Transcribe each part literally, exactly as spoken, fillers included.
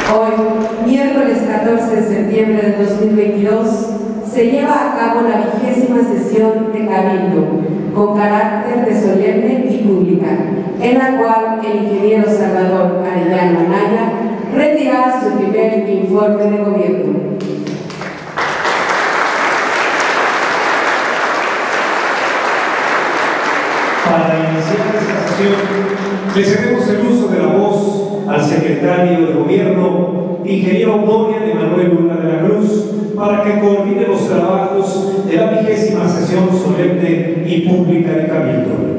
Hoy, miércoles catorce de septiembre de dos mil veintidós, se lleva a cabo la vigésima sesión de Cabildo, con carácter de solemne y pública, en la cual el ingeniero Salvador Arellano Anaya rendirá su primer informe de gobierno. Para iniciar esta sesión, le cedemos el uso de la voz al secretario de Gobierno, ingeniero Gloria de Manuel Luna de la Cruz, para que coordine los trabajos de la vigésima sesión solemne y pública de Cabildo.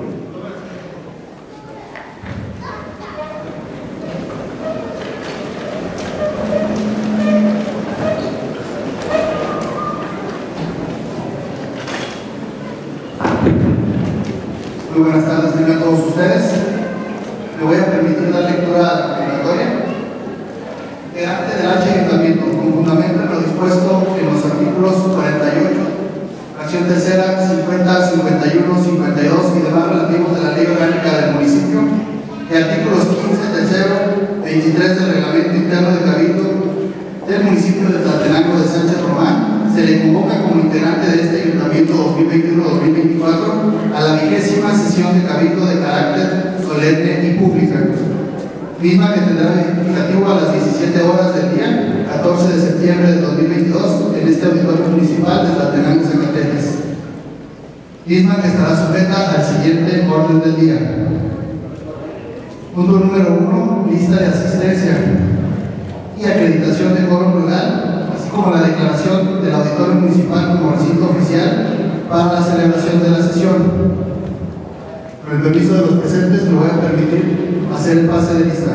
Muy buenas tardes a todos ustedes. Me voy a permitir dar lectura a la convocatoria. Delante del H Ayuntamiento, con fundamento en lo dispuesto en los artículos cuarenta y ocho, fracción tercera, cincuenta, cincuenta y uno, cincuenta y dos y demás relativos de la Ley Orgánica del Municipio, y artículos quince, tercero, veintitrés del Reglamento Interno de Cabildo del municipio de Tlaltenango de Sánchez Román, se le convoca como integrante de este Ayuntamiento dos mil veintiuno dos mil veinticuatro a la vigésima sesión de Cabildo de carácter solemne y pública, misma que tendrá verificativo a las diecisiete horas del día catorce de septiembre de dos mil veintidós en este auditorio municipal de Tlaltenango, Zacatecas, misma que estará sujeta al siguiente orden del día. Punto número uno, lista de asistencia y acreditación de quórum legal, así como la declaración del auditorio municipal como recinto oficial para la celebración de la sesión. Con el permiso de los presentes, me voy a permitir hacer el pase de lista.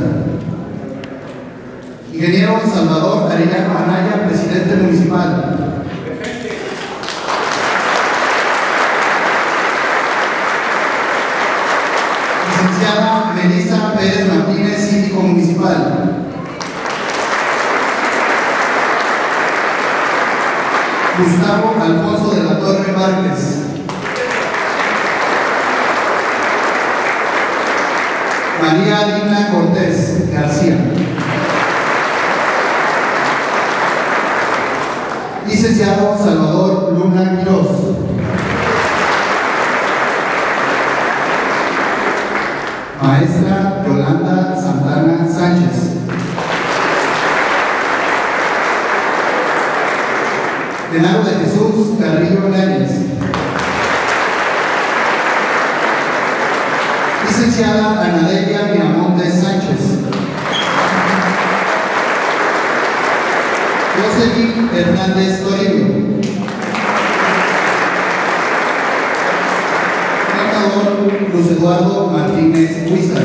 Ingeniero Salvador Arellano Anaya, presidente municipal. Licenciada Melissa Pérez Martínez, síndico municipal. Gustavo Alfonso de la Torre Márquez. María Dina Cortés García. Licenciado Salvador Luna Quiroz. Maestra Yolanda Santana Sánchez. Genaro de Jesús Carrillo Láñez. Licenciada Anadelia Miramontes Sánchez. Jocelyn Hernández Toribio. Contador Luis Eduardo Martínez Huizar.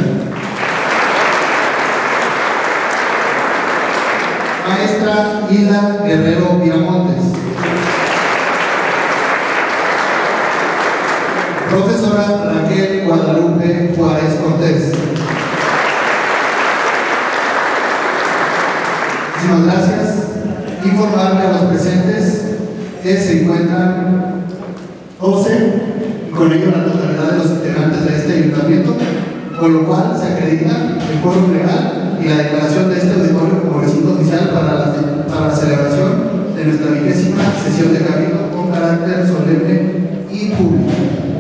Maestra Ida Guerrero Miramontes. Profesora Raquel Guadalupe Juárez Cortés. Muchísimas gracias. Informarle a los presentes que se encuentran doce, y con ello la totalidad de los integrantes de este ayuntamiento, con lo cual se acredita el quórum legal y la declaración de este auditorio como recinto oficial para la, para la celebración de nuestra vigésima sesión de Cabildo con carácter solemne y público.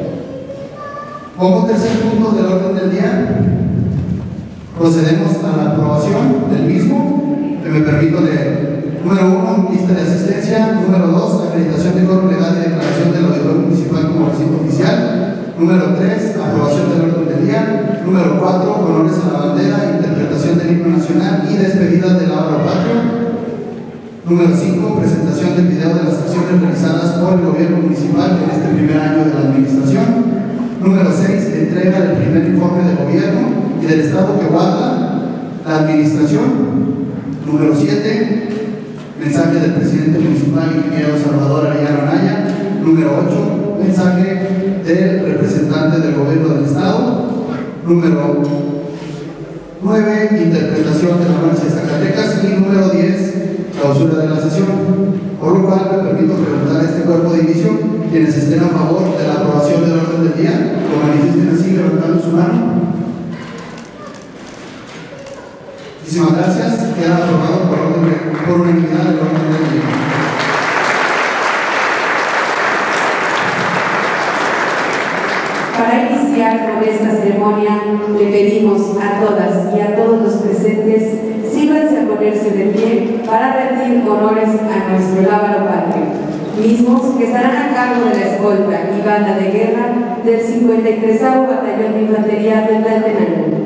Como tercer punto del orden del día, procedemos a la aprobación del mismo, que me permito leer. Número uno, lista de asistencia. Número dos, acreditación de quórum legal y declaración del auditorio municipal como recinto oficial. Número tres, aprobación del orden del día. Número cuatro, honores a la bandera, interpretación del himno nacional y despedida de la obra patria. Número cinco, presentación del video de las acciones realizadas por el gobierno municipal en este primer año de la administración. Número seis, entrega del primer informe de gobierno y del estado que guarda la administración. Número siete, mensaje del presidente municipal, ingeniero Salvador Arellano Anaya. Número ocho, mensaje del representante del gobierno del estado. Número nueve, interpretación de la marcha de Zacatecas. Y número diez, clausura de la sesión. Por lo cual me permito preguntar a este cuerpo de inicio, quienes estén a favor de la aprobación del orden del día, lo manifiesten así, levantando su mano. Muchísimas gracias. Queda pedimos a todas y a todos los presentes, sírvanse a ponerse de pie para rendir honores a nuestro lábaro patrio, mismos que estarán a cargo de la escolta y banda de guerra del cincuenta y tres Batallón de Infantería del Tlaltenango.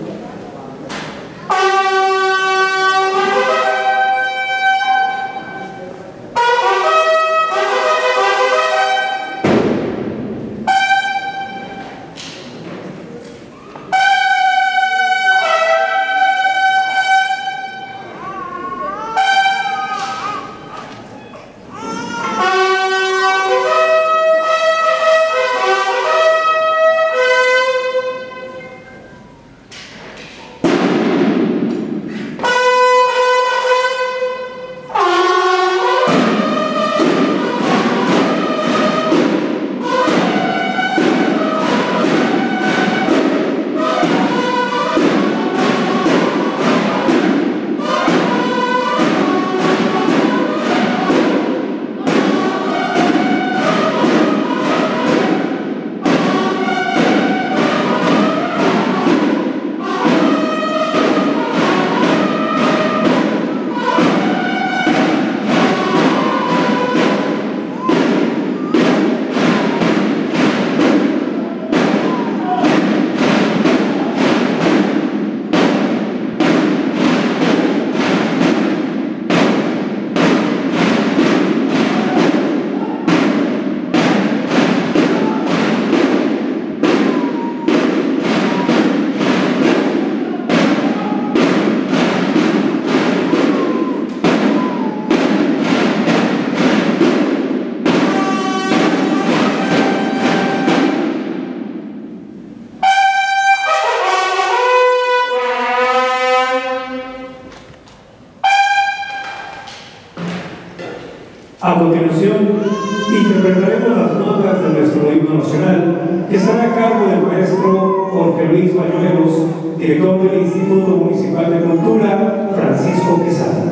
A continuación, interpretaremos las notas de nuestro himno nacional, que estará a cargo del maestro Jorge Luis Bañuelos, director del Instituto Municipal de Cultura, Francisco Quesada.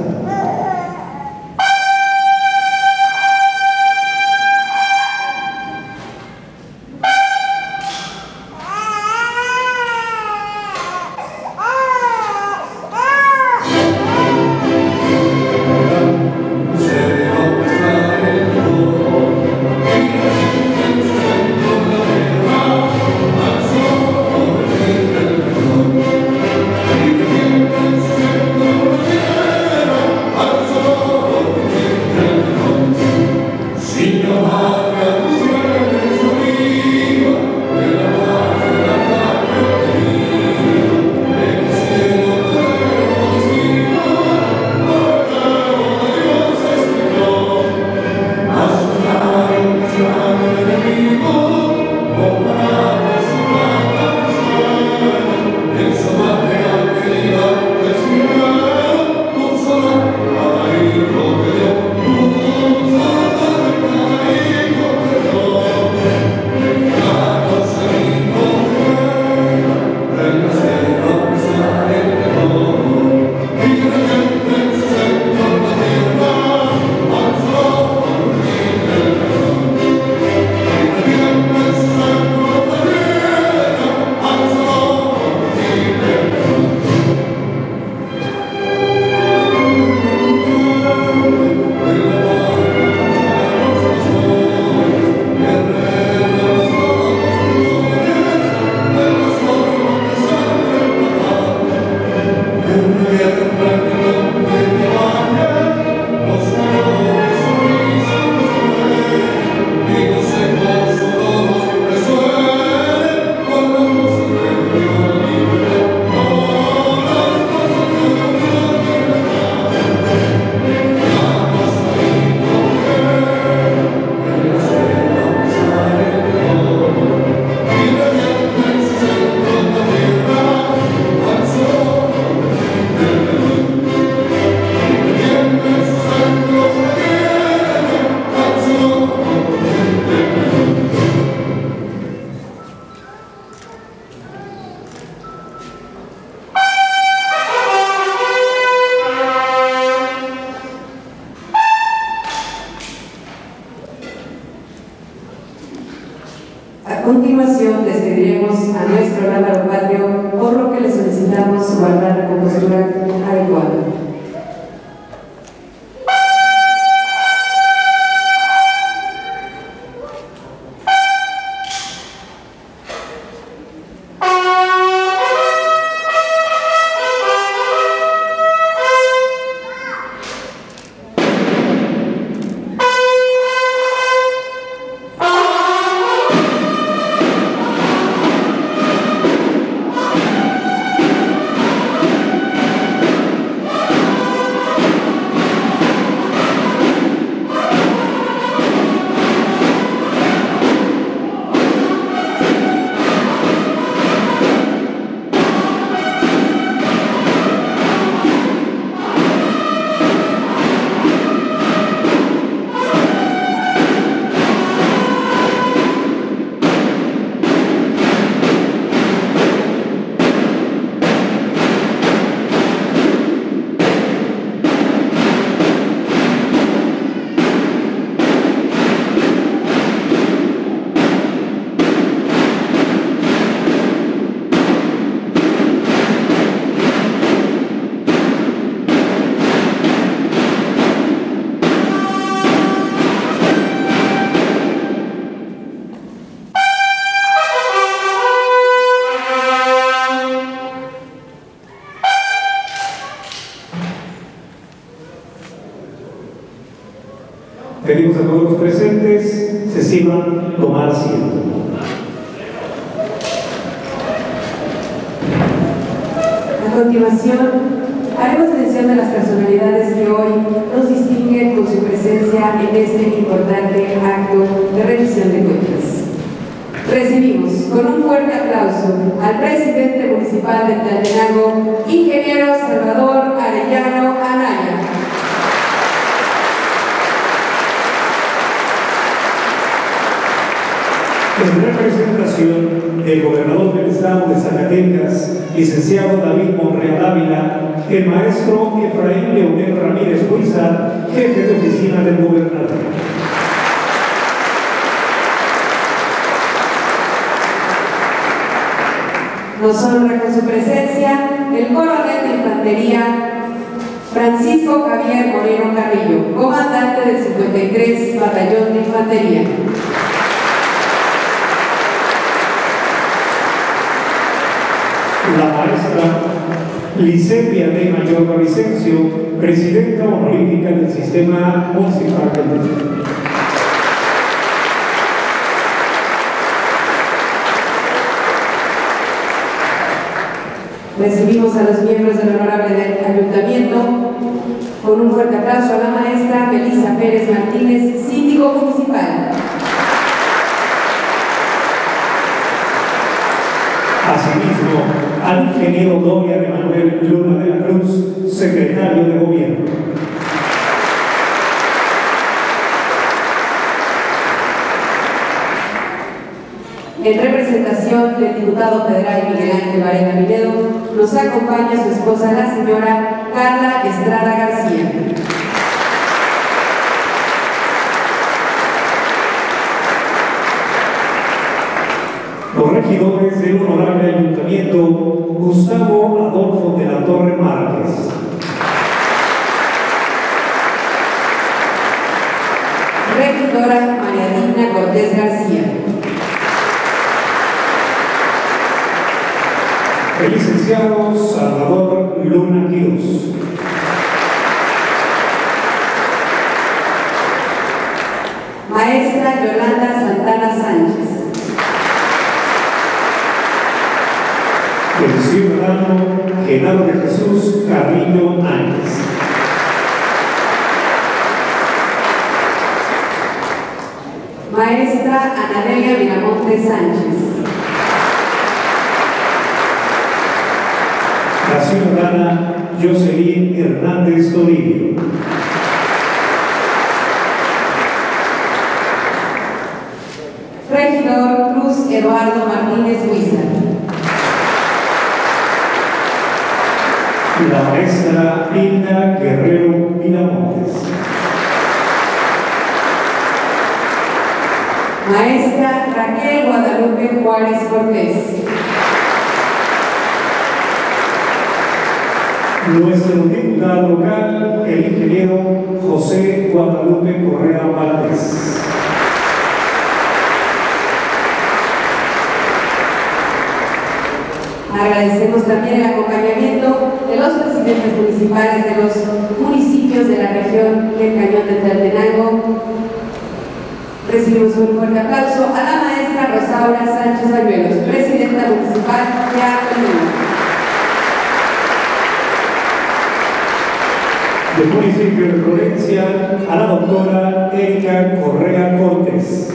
Thank you. continuación despediremos a nuestro lábaro patrio, por lo que le solicitamos guardar la compostura adecuada. Pedimos a todos los presentes se sirvan tomar asiento. A continuación, haremos mención de las personalidades que hoy nos distinguen con su presencia en este importante acto de rendición de cuentas. Recibimos con un fuerte aplauso al presidente municipal de Tlaltenango, ingeniero Salvador Arellano Anaya. En representación del gobernador del estado de Zacatecas, licenciado David Monreal Ávila, el maestro Efraín Leonel Ramírez Huiza, jefe de oficina del gobernador. Nos honra con su presencia el coronel de infantería Francisco Javier Moreno Carrillo, comandante del cincuenta y tres Batallón de Infantería. La maestra Lisepia de Mayor Vicencio, presidenta honorífica del Sistema Municipal de México. Recibimos a los miembros del honorable del ayuntamiento con un fuerte aplauso a la maestra Melissa Pérez Martínez, síndico municipal. Asimismo, al ingeniero Dorian Emanuel Luna de la Cruz, secretario de Gobierno. En representación del diputado federal Miguel Ángel Varela Minedo, nos acompaña su esposa, la señora Carla Estrada García. Los regidores del honorable ayuntamiento, Gustavo Adolfo de la Torre Márquez. Regidora María Digna Cortés García. El licenciado Salvador Luna Quiroz. Maestra Yolanda Santana Sánchez. El ciudadano Genaro de Jesús Carrillo Áñez. Maestra Anadelia Miramonte Sánchez. La ciudadana Jocelyn Hernández Toribio. Regidor Cruz Eduardo Martínez Huiza. La maestra Linda Guerrero Miramontes. Maestra Raquel Guadalupe Juárez Cortés. Nuestro diputado local, el ingeniero José Guadalupe Correa Valdés. Agradecemos también el acompañamiento de los presidentes municipales de los municipios de la región del Cañón de Tlaltenango. Recibimos un fuerte aplauso a la maestra Rosaura Sánchez Bañuelos, presidenta municipal de Acolima. Del municipio de Florencia, a la doctora Erika Correa Cortés.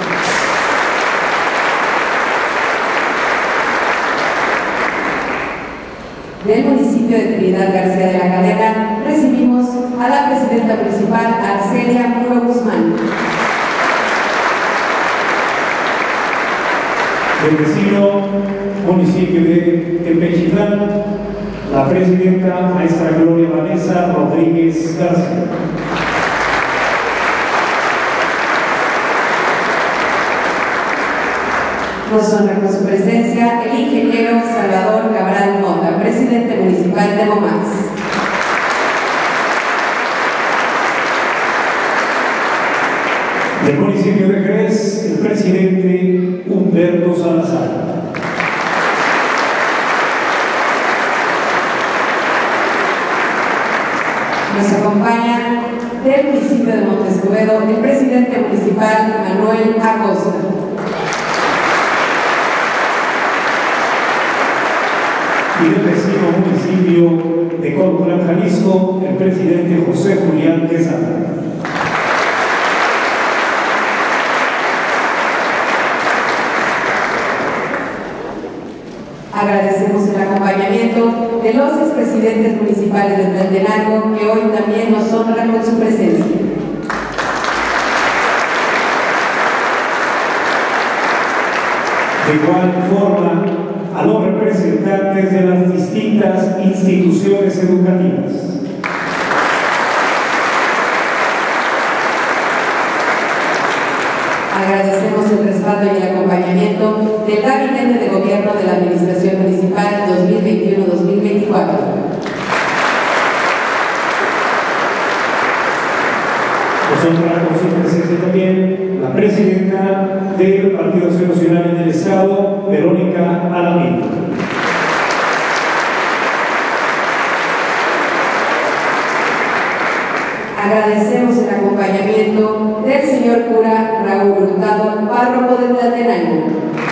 Del municipio de Trinidad García de la Cadena, recibimos a la presidenta municipal Arcelia Muro Guzmán. Del vecino municipio de Tepechitlán, la presidenta maestra Gloria Vanessa Rodríguez García. Nos honra con su presencia el ingeniero Salvador Cabral Mota, presidente municipal de Momax. Del municipio de Jerez, el presidente Humberto Salazar. Nos acompaña del municipio de Montescobedo el presidente municipal Manuel Acosta. Y del vecino municipio de Corcoran, Jalisco, el presidente José Julián Quesada. Agradecemos el acompañamiento de los expresidentes municipales de Tlaltenango, que hoy también nos honran con su presencia. De igual forma, a los representantes de las distintas instituciones educativas. Agradecemos el respaldo y el acompañamiento del Gabinete de Gobierno de la Administración Municipal dos mil veintiuno dos mil veinticuatro. Nos honra con su presencia también la presidenta del Partido Acción Nacional en el Estado, Verónica Alamillo. Agradecemos el acompañamiento del señor cura Raúl Hurtado, párroco de Tlaltenango.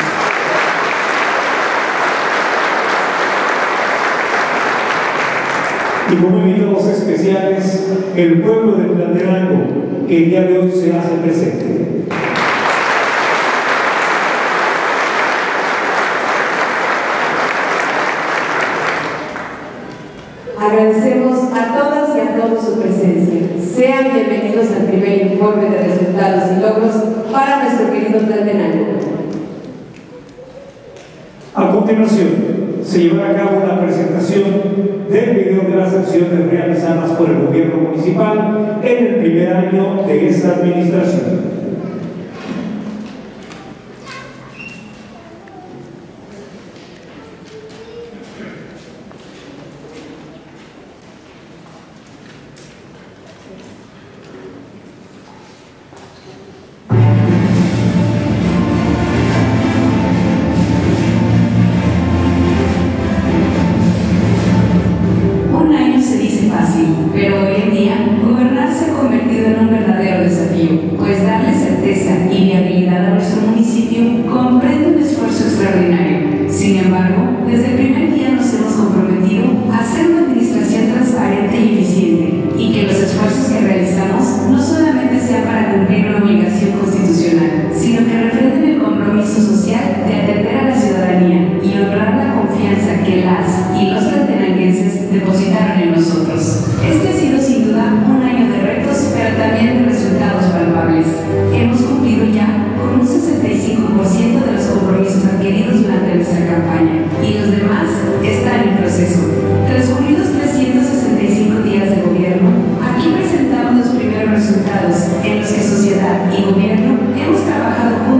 Y como invitados especiales, el pueblo de Tlaltenango, que el día de hoy se hace presente. Agradecemos a todas y a todos su presencia. Sean bienvenidos al primer informe de resultados y logros para nuestro querido Tlaltenango. A continuación, se llevará a cabo la presentación del video de las acciones realizadas por el gobierno municipal en el primer año de esta administración. Pero hoy en día, gobernar se ha convertido en un verdadero desafío, pues darle certeza y viabilidad a nuestro municipio comprende un esfuerzo extraordinario. Sin embargo, desde el primer día nos hemos comprometido a hacer una administración transparente y eficiente, y que los esfuerzos que realizamos no solamente sean para cumplir una obligación constitucional, sino que refrenden el compromiso social de atender a la ciudadanía y honrar la confianza que las y los tlaltenanguenses depositaron en nosotros. Este ha sido sin duda un año de retos, pero también de resultados palpables. Hemos cumplido ya con un sesenta y cinco por ciento de los compromisos adquiridos durante nuestra campaña, y los demás están en proceso. Transcurridos trescientos sesenta y cinco días de gobierno, aquí presentamos los primeros resultados en los que sociedad y gobierno hemos trabajado juntos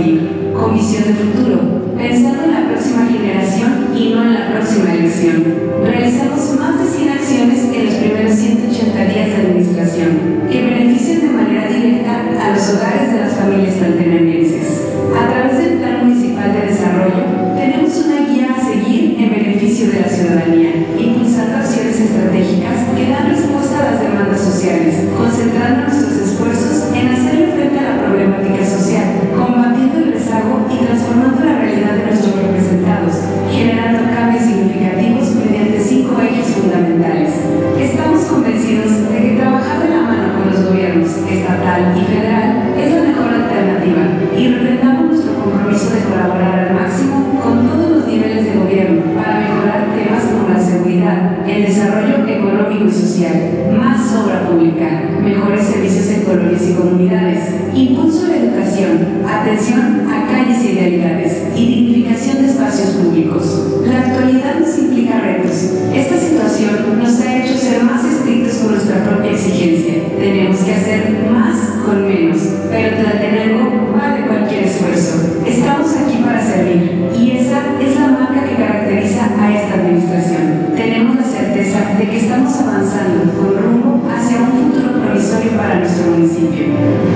seguir, con visión de futuro, pensando en la próxima generación y no en la próxima elección. Realizamos más de cien acciones en los primeros ciento ochenta días de administración, que benefician de manera directa a los hogares de las familias tlaltenanguenses. A través del Plan Municipal de Desarrollo, tenemos una guía a seguir en beneficio de la ciudadanía, impulsando acciones estratégicas que dan respuesta a las demandas sociales, concentrando nuestros esfuerzos en hacerle frente a la problemática social, combatiendo el rezago y transformando la realidad de nuestros representados, generando cambios significativos mediante cinco ejes fundamentales. Estamos convencidos de que trabajar de la mano con los gobiernos estatal y federal es la mejor alternativa y refrendamos nuestro compromiso de colaborar al máximo con todos los niveles de gobierno para mejorar temas como la seguridad, el desarrollo económico y social, más obra pública, mejores servicios en colonias y comunidades, impulso a la educación, atención a calles y vialidades y dignificación de espacios públicos. La actualidad nos implica retos. Esta situación nos ha hecho ser más estrictos con nuestra propia exigencia. Tenemos que hacer más con menos, pero Tlaltenango vale cualquier esfuerzo. Estamos aquí para servir y esa es la marca que caracteriza a esta administración. Tenemos la certeza de que estamos avanzando con rumbo hacia un futuro provisorio para nuestro municipio.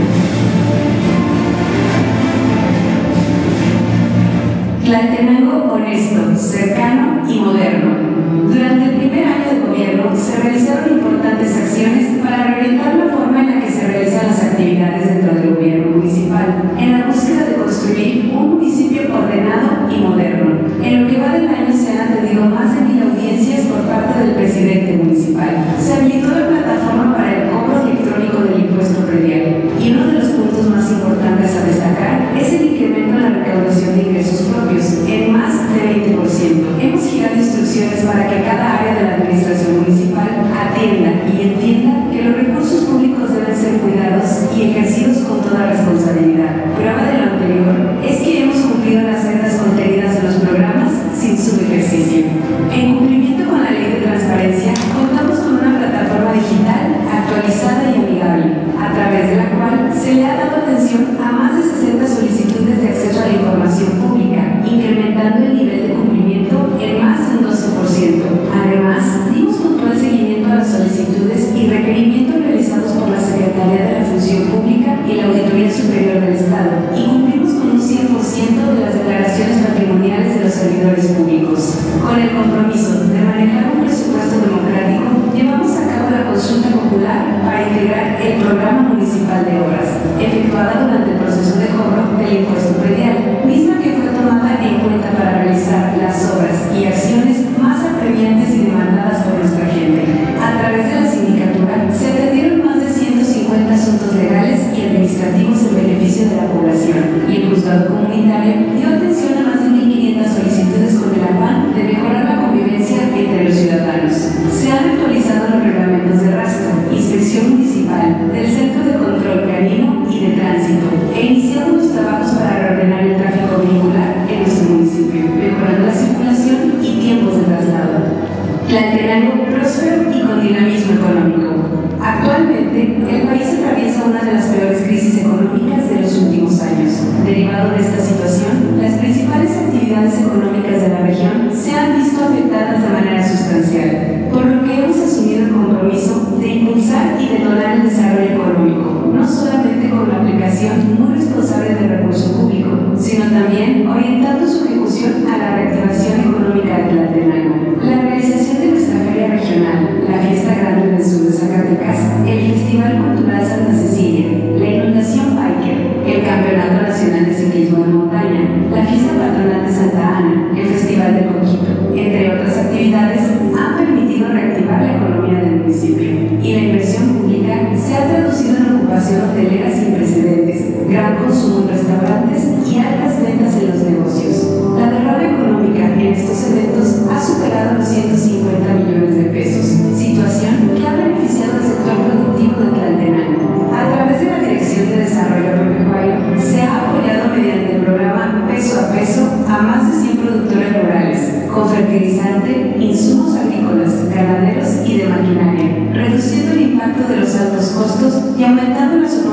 Tlaltenango honesto, cercano y moderno. Durante el primer año de gobierno se realizaron importantes acciones para reorientar la forma en la que se realizan las actividades dentro del gobierno municipal, en la búsqueda de construir un municipio ordenado y moderno. En lo que va del año se han atendido más de mil audiencias por parte del presidente municipal. Se habilitó la plataforma para el cobro electrónico del impuesto predial y uno de los puntos más importantes a destacar es el incremento en la recaudación de ingresos propios en más de veinte por ciento. Hemos girado instrucciones para que cada área de la administración municipal atienda y entienda que los recursos públicos deben ser cuidados y ejercidos con toda responsabilidad. Prueba de lo anterior es que hemos cumplido las metas contenidas en los programas sin su ejercicio. En cumplimiento con la ley de transparencia, contamos con una plataforma digital actualizada y amigable, a través de la cual se le ha dado atención a más de sesenta solicitudes de acceso a la información pública, incrementando el nivel de cumplimiento en más de un doce por ciento. Además, dimos puntual seguimiento a las solicitudes y requerimientos realizados por la Secretaría de la Función Pública y la Auditoría Superior del Estado, y cumplimos con un cien por ciento de las declaraciones patrimoniales de los servidores públicos. Con el compromiso de manejar un presupuesto democrático, llevamos a cabo la consulta popular para integrar el programa municipal de obras, efectuada durante el proceso de cobro del impuesto predial, misma que fue tomada en cuenta para realizar las obras y acciones más apremiantes y demandadas por nuestra gente. A través de la sindicatura se atendieron más de ciento cincuenta asuntos legales y administrativos en beneficio de la población, y el juzgado comunitario dio atención a más de mil quinientas solicitudes con el afán de mejorar la convivencia entre los ciudadanos. Se han actualizado los reglamentos de rastro, inspección municipal, del Centro de Control Canino y de Tránsito, e iniciamos los trabajos para reordenar el tráfico vehicular en nuestro municipio, mejorando la circulación y tiempos de traslado. Tlaltenango próspero y con dinamismo económico. Actualmente, el país atraviesa una de las peores crisis económicas de los últimos años. Derivado de esta situación, las principales actividades económicas de la región se han visto afectadas de manera sustancial, por lo que hemos asumido el compromiso de impulsar y detonar el desarrollo económico, no solamente con la aplicación muy responsable del recurso público, sino también orientando su ejecución a la reactivación económica de Tlaltenango. La realización de nuestra feria regional, la Fiesta Grande del Sur de Zacatecas, el Festival Cultural Santa Cecilia, la Inundación Biker, el Campeonato Nacional de Ciclismo de Montaña, la Fiesta Patronal de Santa Ana, el Festival de Coquito, entre otras actividades, han permitido reactivar la economía del municipio, y la inversión pública se ha traducido en ocupación hotelera sin precedentes, gran consumo en restaurantes y altas ventas en los negocios. La derrama económica en estos eventos ha superado los ciento cincuenta millones de pesos, situación que ha beneficiado al sector productivo de Tlaltenango. A través de la Dirección de Desarrollo Agropecuario se ha apoyado mediante el programa Peso a Peso a más de cien productores rurales, con fertilizante, insumos agrícolas, ganaderos y de maquinaria, reduciendo el impacto de los altos costos y aumentando las oportunidades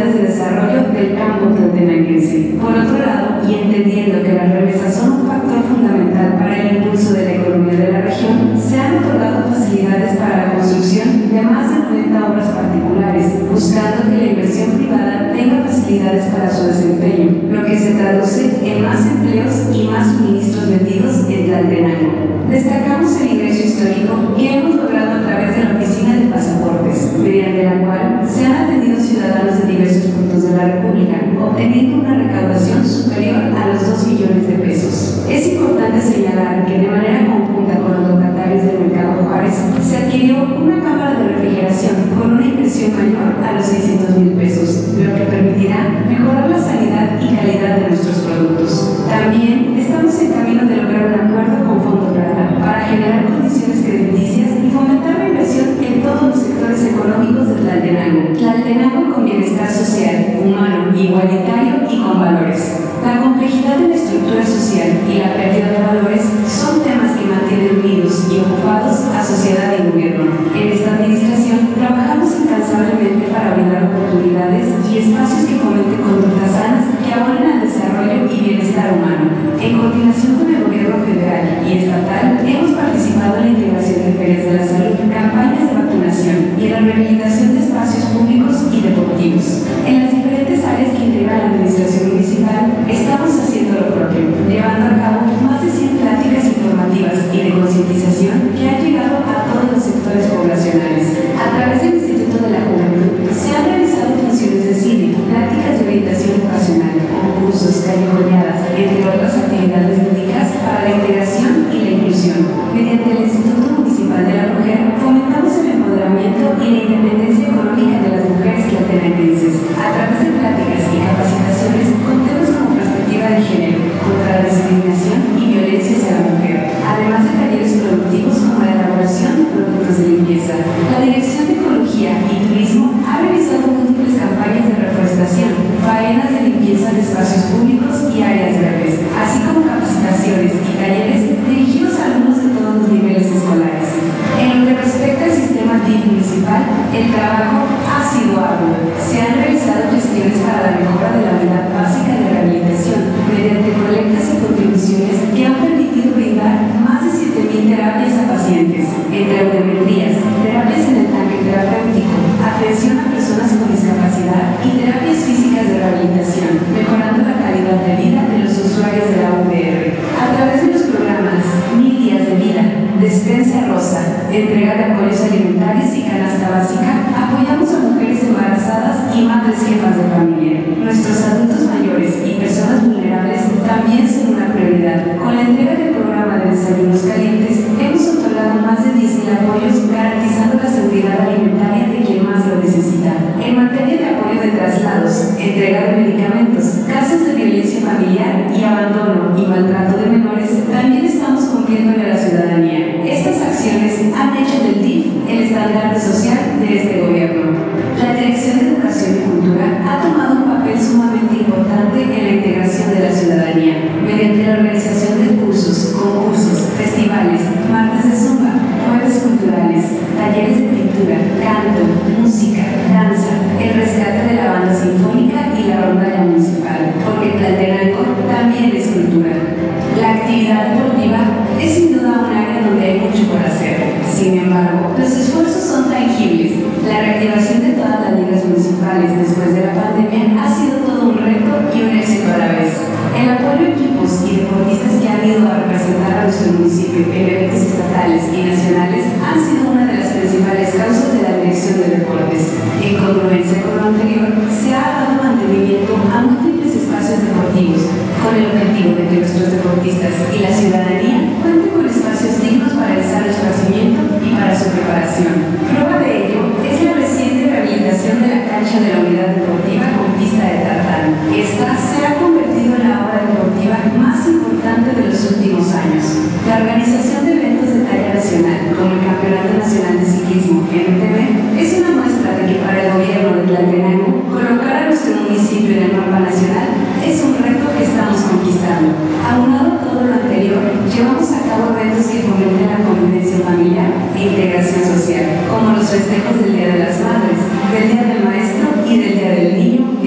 oportunidades de desarrollo del campo tlaltenanquense. Por otro lado, y entendiendo que las remesas son un factor fundamental para el impulso de la economía de la región, se han otorgado facilidades para la construcción de más de noventa obras particulares, buscando que la inversión privada tenga facilidades para su desempeño, lo que se traduce en más empleos y más suministros vendidos en Tlaltenango. Destacamos el ingreso histórico que hemos logrado a través de la Oficina de Pasaportes, mediante la cual se han atendido ciudadanos de diversos puntos de la República, obteniendo una recaudación superior a los dos millones de pesos. Es importante señalar que de manera conjunta con los locatarios del Mercado Juárez se adquirió una cámara de refrigeración con una inversión mayor a los seiscientos mil pesos, lo que permitirá mejorar la sanidad y calidad de nuestros productos. También estamos en camino de lograr un acuerdo con Fondo Plata para generar condiciones crediticias y fomentar la inversión en todos los sectores económicos de Tlaltenango. Tlaltenango con bienestar social, humano, igualitario y con valores. La complejidad de la estructura social y la pérdida de valores son temas que mantienen unidos y ocupados a sociedad y gobierno. En esta administración trabajamos incansablemente para brindar oportunidades y espacios que fomenten conductas sanas que abonen al desarrollo y bienestar humano. En coordinación con el gobierno federal y estatal, hemos participado en la integración de ferias de la salud, campañas de vacunación y en la rehabilitación de espacios públicos y deportivos. En las diferentes áreas que integra la administración municipal, estamos haciendo lo propio, llevando a cabo más de cien pláticas informativas y de concientización que han llegado a todos los sectores poblacionales. A través del Instituto de la Juventud se han realizado funciones de cine, pláticas de orientación vocacional, concursos, callejoneadas, entre otras actividades lúdicas para la integración y la inclusión. Mediante el Instituto Municipal de la Mujer fomentamos el empoderamiento y la independencia económica de las mujeres tlaltenanquenses a través de pláticas y capacitaciones con temas como perspectiva de género, contra la discriminación y violencia hacia la mujer, además de talleres productivos como la elaboración de productos de limpieza. La Dirección de Ecología y Turismo ha realizado múltiples campañas de reforestación, faenas de limpieza de espacios públicos y áreas verdes, así como capacitaciones y talleres dirigidos a alumnos de todos los niveles escolares. En lo que respecta al sistema D I F municipal, el trabajo ha sido arduo. Se han realizado gestiones para la mejora de la unidad básica de rehabilitación mediante colectas y contribuciones que han permitido brindar más de siete mil terapias a pacientes, entre audiometrías, terapias en el tanque terapéutico, atención a personas con discapacidad y terapias físicas de rehabilitación, mejorando la calidad de vida de los usuarios de la U V R. A través de los programas Mil Días de Vida, Despensa Rosa, entrega de apoyos alimentarios y canasta básica, apoyamos a mujeres embarazadas y madres jefas de familia. Nuestros adultos mayores y personas vulnerables también son una prioridad. Con la entrega del programa de desayunos calientes, hemos otorgado más de diez mil apoyos, garantizando la seguridad alimentaria de quien más lo necesita. En materia de apoyo de traslados, entrega de medicamentos, casos de violencia familiar y abandono y maltrato de menores, también estamos cumpliéndole a la ciudadanía. Estas acciones han hecho del D I F el estandarte social de este gobierno. La Dirección de Educación y Cultura ha tomado un papel sumamente importante en la integración de la ciudadanía, mediante la organización de cursos, concursos, festivales, martes de zumba, jueves culturales, talleres de pintura, canto, música, danza, el rescate de la banda sinfónica y la rondalla municipal, porque Tlaltenango también es cultura. La actividad deportiva es sin duda un área donde hay mucho por hacer. Sin embargo, los esfuerzos son tangibles. La reactivación de todas las ligas municipales después de la pandemia ha sido todo un reto y un éxito a la vez. El apoyo a equipos y deportistas que han ido a representar a nuestro municipio en eventos estatales y nacionales han sido una de las principales causas de la Dirección de Deportes. En congruencia con lo anterior, se ha dado mantenimiento a múltiples espacios deportivos, con el objetivo de que nuestros deportistas y la ciudadanía cuenten con espacios dignos para el sano esparcimiento y para su preparación. Prueba de ello es la reciente rehabilitación de la cancha de la unidad deportiva con pista de tartán. Esta se ha convertido en la obra deportiva más importante de los últimos años. La organización de eventos de talla nacional, como el Campeonato Nacional de Ciclismo M T B, es una muestra de que para el gobierno de Tlaltenango, colocar a nuestro municipio en el mapa nacional es un reto que estamos conquistando. Aunado a todo lo anterior, llevamos a cabo eventos que fomenten la convivencia familiar e integración social, como los festejos del Día de las Madres, del Día del Maestro y del Día del Niño,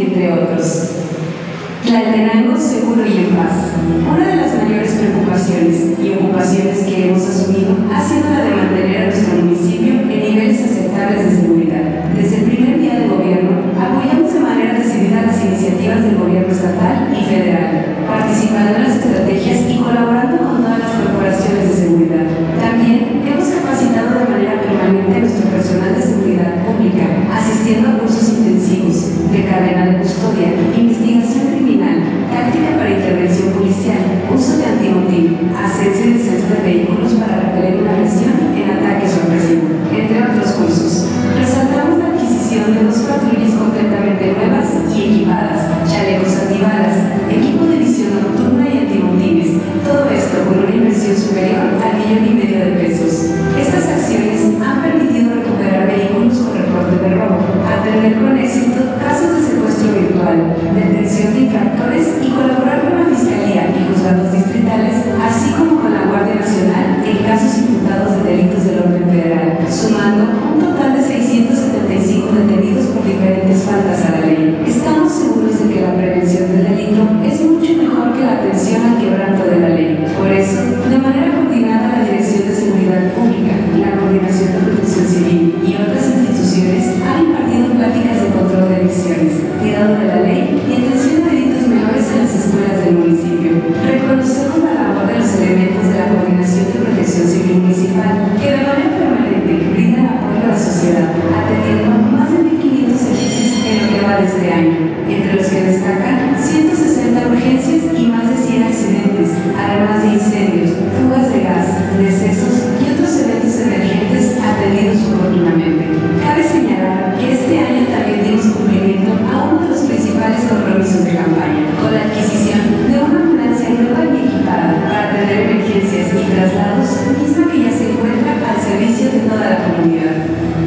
perfeccionando las estrategias y colaborando con todas las corporaciones de seguridad. También hemos capacitado de manera permanente a nuestro personal de seguridad pública, asistiendo a cursos intensivos de cadena de custodia, investigación criminal, táctica para intervención policial, uso de antimotín, ascenso y descenso de vehículos para repeler una agresión en ataque sorpresivo, entre otros cursos. Resaltamos la adquisición de dos patrullas completamente nuevas y equipadas, chalecos antibalas, equipo de visión nocturna y antimotines, todo esto con una inversión superior al millón y medio de pesos. Estas acciones han permitido recuperar vehículos con reporte de robo, atender con éxito casos de secuestro virtual, detención de infractores y colaborar con la Fiscalía y juzgados distritales, así como con la Guardia Nacional en casos imputados de delitos del orden federal, sumando un total de seiscientos setenta y cinco detenidos por diferentes faltas a la ley. Estamos seguros de que la prevención del delito es mucho mejor que la atención al quebranto de la ley. Por eso, de manera coordinada, la Dirección de Seguridad Pública, la Coordinación de Protección Civil y otras instituciones han impartido pláticas de control de adicciones, cuidado de la ley y atención a delitos menores en las escuelas del municipio. Reconocemos la labor de los elementos de la Coordinación de Protección Civil Municipal, que de manera permanente brindan apoyo a la sociedad, atendiendo más de mil quinientos servicios en lo que va de este año, entre los que destacan ciento sesenta urgencias y más de cien accidentes, además de incendios, fugas de gas, decesos y otros eventos emergentes atendidos oportunamente. Cabe señalar que este año también dimos cumplimiento a uno de los principales compromisos de campaña, con la adquisición de una ambulancia nueva y equipada para atender emergencias y traslados, misma que ya se encuentra al servicio de toda la comunidad.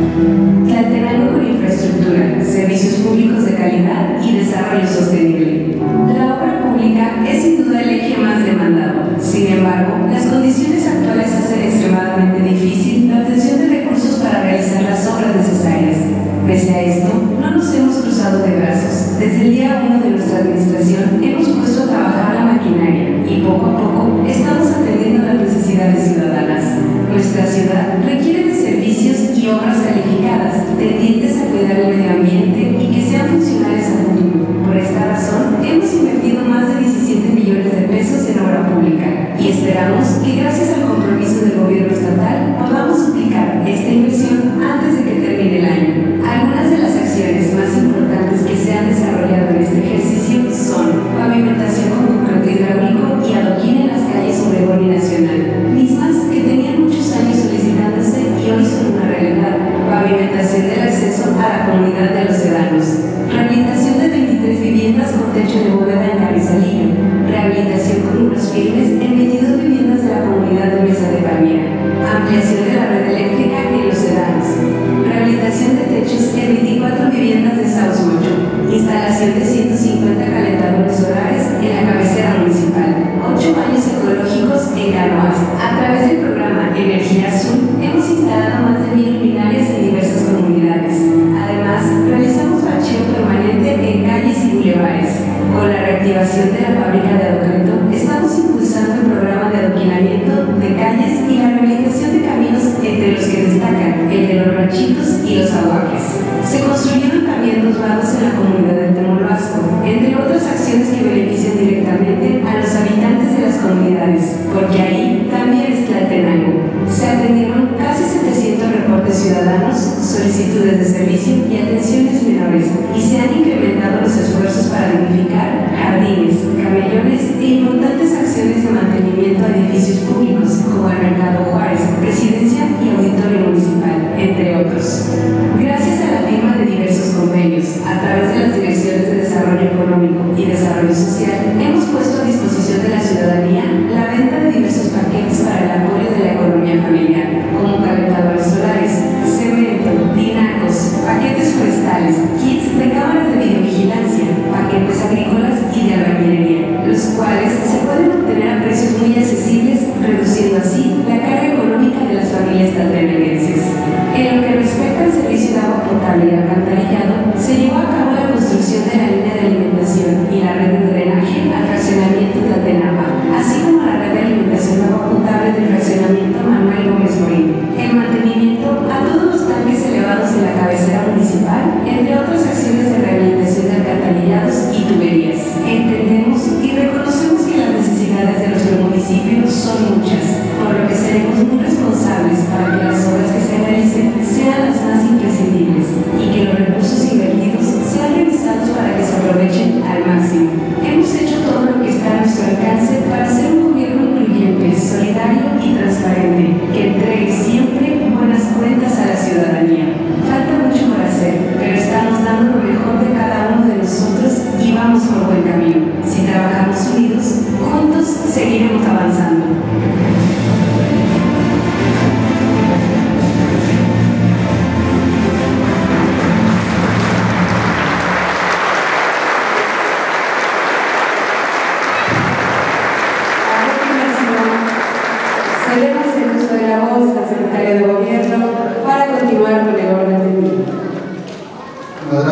Tlaltenango con infraestructura, servicios públicos de calidad y desarrollo sostenible. La obra pública es sin duda el eje más demandado. Sin embargo, las condiciones actuales hacen extremadamente difícil la obtención de recursos para realizar las obras necesarias. Pese a esto, no nos hemos cruzado de brazos. Desde el día uno de nuestra administración hemos puesto a trabajar la maquinaria y poco a poco estamos atendiendo las necesidades ciudadanas. Nuestra ciudad requiere de servicios y obras calificadas, tendientes a cuidar el medio ambiente y que sean funcionales a futuro. Por esta razón, hemos invertido más de diecisiete millones de pesos en obra pública y esperamos que gracias al compromiso del gobierno estatal podamos duplicar esta inversión antes de que termine el año. Algunas de las acciones más importantes que se han desarrollado en este ejercicio son pavimentación con concreto hidráulico y adoquín en las calles Obregón y Nacional, mismas que tenían muchos años solicitándose y hoy son una realidad. Pavimentación del acceso a la comunidad de los sedanos, rehabilitación de veintitrés viviendas con techo de bóveda en Carrizalillo, rehabilitación con muros firmes en veintidós viviendas de la comunidad de Mesa de Palmira, ampliación de la red eléctrica en los sedanos, rehabilitación de techos en veinticuatro viviendas de Sauce Mocho, instalación de ciento cincuenta calentadores solares en la cabecera municipal, ocho baños ecológicos en Canoas. A través del programa Energía Azul hemos instalado más de mil luminarias en diversas comunidades. Además, realizamos bacheo permanente en calles y bulevares. Con la reactivación de la fábrica de Adoqueto, estamos impulsando el programa de adoquinamiento de calles y la rehabilitación de caminos, entre los que destacan el de los ranchitos y los aguajes. Se construyeron también dos vados en la comunidad de Temolasco, entre otras acciones que benefician directamente a los habitantes de las comunidades, porque ahí también es Tlaltenango. Se atendieron casi setecientos reportes ciudadanos, solicitudes de servicio y atenciones menores, y se han incrementado los esfuerzos para dignificar jardines, camellones e importantes acciones de mantenimiento a edificios públicos, como el Mercado Juárez, Presidencia y Auditorio Municipal, entre otros. Gracias a la firma de diversos convenios, a través de las Direcciones de Desarrollo Económico y Desarrollo Social, hemos puesto a disposición de la ciudadanía la venta de diversos paquetes para el apoyo de la economía familiar, como calentadores solares, cemento, tinacos, paquetes forestales, kits de cámaras de videovigilancia, paquetes agrícolas y de albañilería, los cuales se pueden obtener a precios muy accesibles, reducidos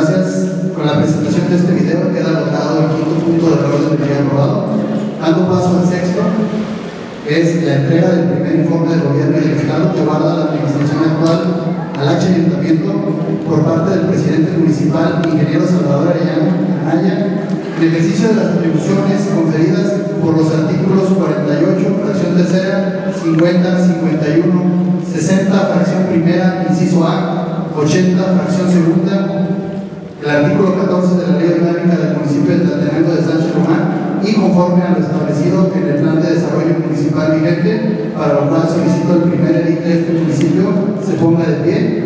gracias. Con la presentación de este video queda agotado el quinto punto del orden del día aprobado. Dando paso al sexto, que es la entrega del primer informe del Gobierno del Estado que guarda la administración actual al H Ayuntamiento por parte del presidente municipal, ingeniero Salvador Arellano Anaya, en ejercicio de las atribuciones conferidas por los artículos cuarenta y ocho, fracción tercera, cincuenta, cincuenta y uno, sesenta, fracción primera, inciso A, ochenta, fracción segunda, el artículo catorce de la Ley Orgánica del Municipio de Tlaltenango de Sánchez Román y conforme a lo establecido en el Plan de Desarrollo Municipal vigente, para lo cual solicito el primer edil de este municipio se ponga de pie,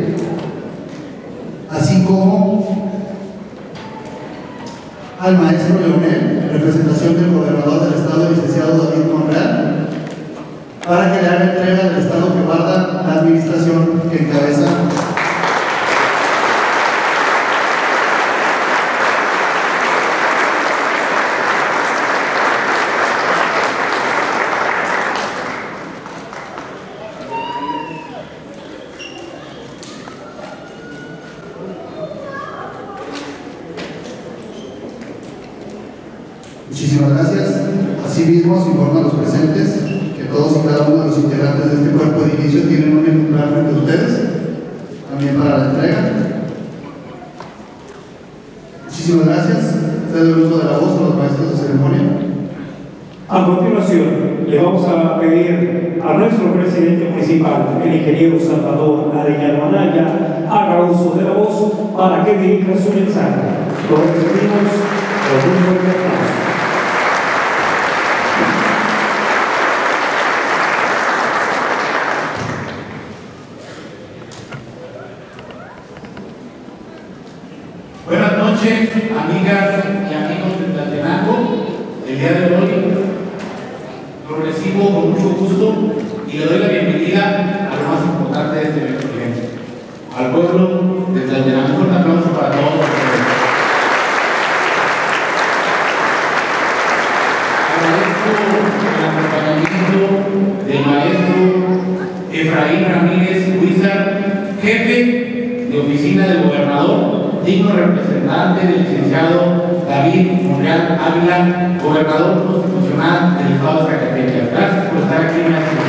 así como al maestro Leonel, en representación del gobernador del Estado, el licenciado David Monreal, para que le haga entrega del Estado que guarda la administración que encabeza. Muchísimas gracias. Asimismo, se informa a los presentes que todos y cada uno de los integrantes de este cuerpo de inicio tienen un ejemplar frente a ustedes, también para la entrega. Muchísimas gracias. Cedo el uso de la voz a los maestros de ceremonia. A continuación, le vamos a pedir a nuestro presidente municipal, el ingeniero Salvador Arellano Anaya, haga uso de la voz para que dirija su mensaje. Lo recibimos con un fuerte aplauso. Buenas noches, amigas y amigos de Tlaltenango. El día de hoy lo recibo con mucho gusto y le doy la bienvenida a lo más importante de este evento, al pueblo de Tlaltenango. Un aplauso para todos ustedes. Agradezco el acompañamiento del maestro Efraín Ramírez Huizar, jefe de oficina del gobernador, digno representante del licenciado David Monreal Ávila, gobernador constitucional del Estado de Zacatecas. Gracias por estar aquí, maestro.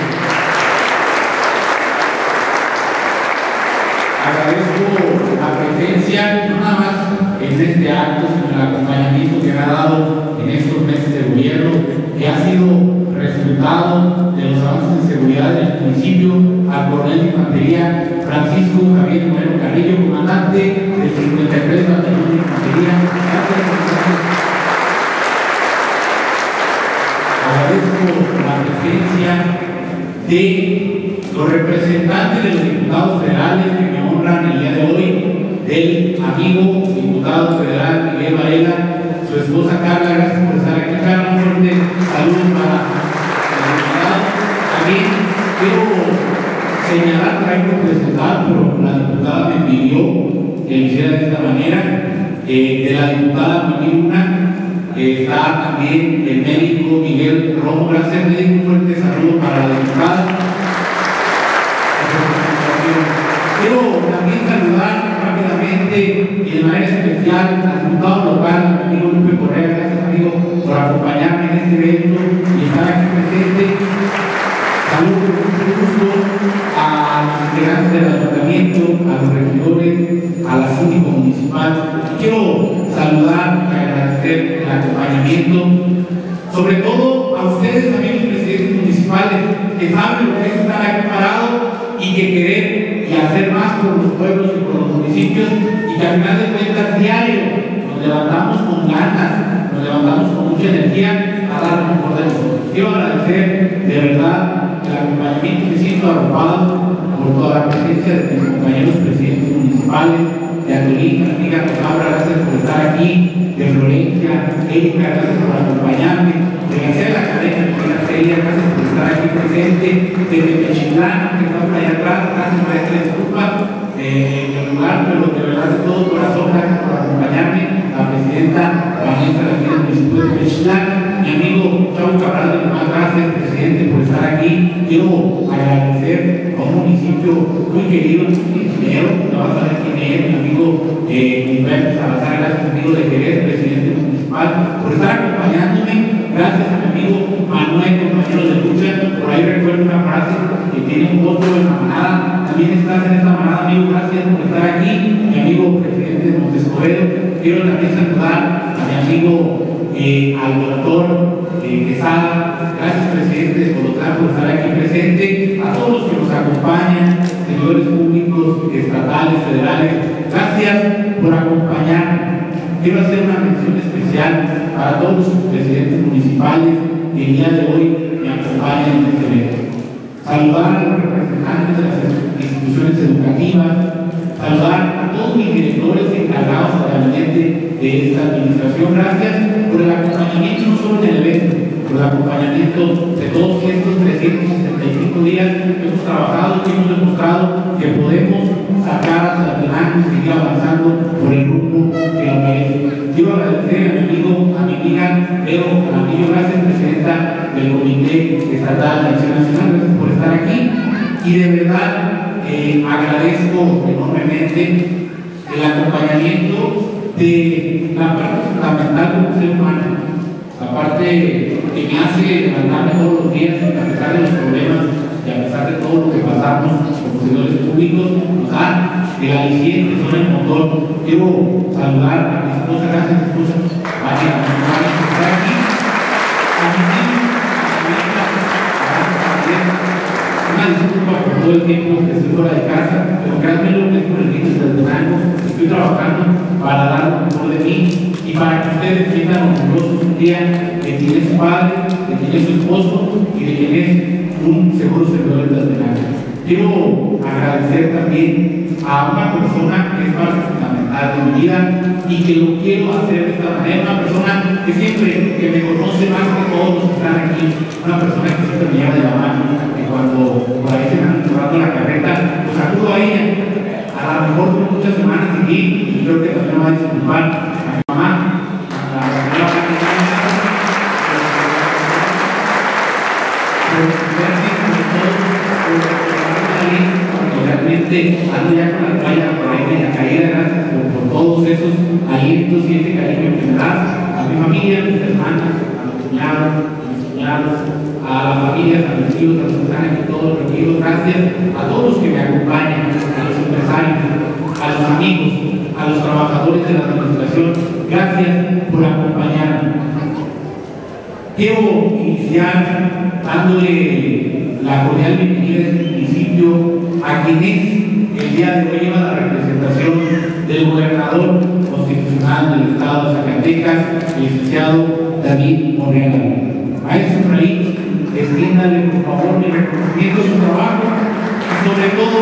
Agradezco la presencia, no nada más en este acto, sino el acompañamiento que me ha dado en estos meses de gobierno, que ha sido resultado de los avances de seguridad del municipio, al coronel de infantería Francisco Javier Moreno Carrillo, comandante del cincuenta y tres Batallón de Infantería. Agradezco la presencia de los representantes de los diputados federales que me honran el día de hoy, del amigo diputado federal Miguel Varela, su esposa Carla. Gracias por estar aquí, Carla. Un fuerte saludo para el diputado. También quiero señalar que hay que presentar, pero la diputada me pidió que lo hiciera de esta manera. Eh, de la diputada Miguel Luna eh, está también el médico Miguel Romo. Gracias, médico. Un fuerte saludo para la diputada. Quiero también saludar rápidamente y de manera especial al diputado local, el amigo Lupe Correa. Gracias, amigo, por acompañarme en este evento y estar aquí presente. Saludos con mucho gusto a los integrantes del ayuntamiento, a los regidores, a la síndico municipal. Quiero saludar y agradecer el acompañamiento, sobre todo a ustedes, amigos presidentes municipales, que saben lo que es estar aquí parado y que querer y hacer más por los pueblos y por los municipios, y que al final de cuentas diario nos levantamos con ganas, nos levantamos con mucha energía a dar lo mejor de nosotros. Quiero agradecer de verdad el acompañamiento que siento arropado por toda la presencia de mis compañeros presidentes municipales, de Antolín, amiga Rosabra, gracias por estar aquí, de Florencia, Erika, gracias por acompañarme, de García la Cadena, de Celia, gracias por estar aquí presente, de Tepechilán, que está por allá atrás, gracias maestra, disculpa eh, el lugar, pero de verdad de todo corazón, gracias por acompañarme, la presidenta, la maestra de aquí del municipio de Tepechilán, mi amigo Chavo Cabral de Lumán, gracias, presidente presidente, por estar aquí. Quiero agradecer a un municipio muy querido, ingeniero, no vas a ver quién es, mi amigo eh, Humberto Salazar, gracias amigo de Jerez, presidente municipal, por estar acompañándome. Gracias a mi amigo Manuel, compañero de lucha. Por ahí recuerdo una frase que tiene un voto en la manada. También estás en esta manada, amigo. Gracias por estar aquí. Mi amigo presidente de Montescobedo. Quiero también saludar a mi amigo eh, al doctor eh, Quesada. Gracias, presidente, por por estar aquí presente. A todos los que nos acompañan, servidores públicos, estatales, federales. Gracias por acompañarnos. Quiero hacer una mención especial para todos los presidentes municipales que el día de hoy me acompañan en este evento. Saludar a los representantes de las instituciones educativas, saludar a todos mis directores encargados del gabinete de esta administración. Gracias por el acompañamiento, no solo en el evento, por el acompañamiento de todos estos trescientos sesenta y cinco días que hemos trabajado, que hemos demostrado que podemos sacar adelante y seguir avanzando por el rumbo que lo merece. Quiero agradecer a mi amigo, a mi amiga Vero Calamillo, gracias, presidenta del Comité Estatal de Acción Nacional, gracias por estar aquí. Y de verdad eh, agradezco enormemente el acompañamiento de la parte fundamental como ser humano, la parte que me hace levantarme todos los días a pesar de los problemas y a pesar de todo lo que pasamos como servidores públicos, nos da el aliciente, son el motor. Quiero saludar a mi esposa, gracias esposa, a mi hermana que está aquí, a mi tío, a mi hija, gracias también. Una disculpa por todo el tiempo que estoy fuera de casa, pero créanme lo que es por el tiempo del rango, estoy trabajando para dar lo mejor de mí y para que ustedes sientan orgullosos un día de quién es su padre, de quién es su esposo y de quién es un seguro servidor del rango. Quiero agradecer también a una persona que es parte fundamental de mi vida y que lo quiero hacer de esta manera, una persona que siempre, que me conoce más que todos los que están aquí, una persona que siempre me lleva de la mano, que cuando por ahí se me han cerrado la carreta, pues acudo a ella, a lo mejor por muchas semanas aquí, y creo que también me va a disculpar a mi mamá, a la señora realmente ando ya con la toalla por ahí media caída, gracias por, por todos esos alientos y ese cariño que me das a mi familia, a mis hermanas, a los cuñados, a mis cuñados, a las familias, a mis tíos, a los que están aquí todos reunidos. Gracias a todos los que me acompañan, a los empresarios, a los amigos, a los trabajadores de la administración. Gracias por acompañarme. Quiero iniciar dándole la cordial bienvenida a este municipio a quien es el día de hoy lleva la representación del gobernador constitucional del estado de Zacatecas, el licenciado David Monreal. Maestro Efraín, extiéndale por favor mi reconocimiento a su trabajo y sobre todo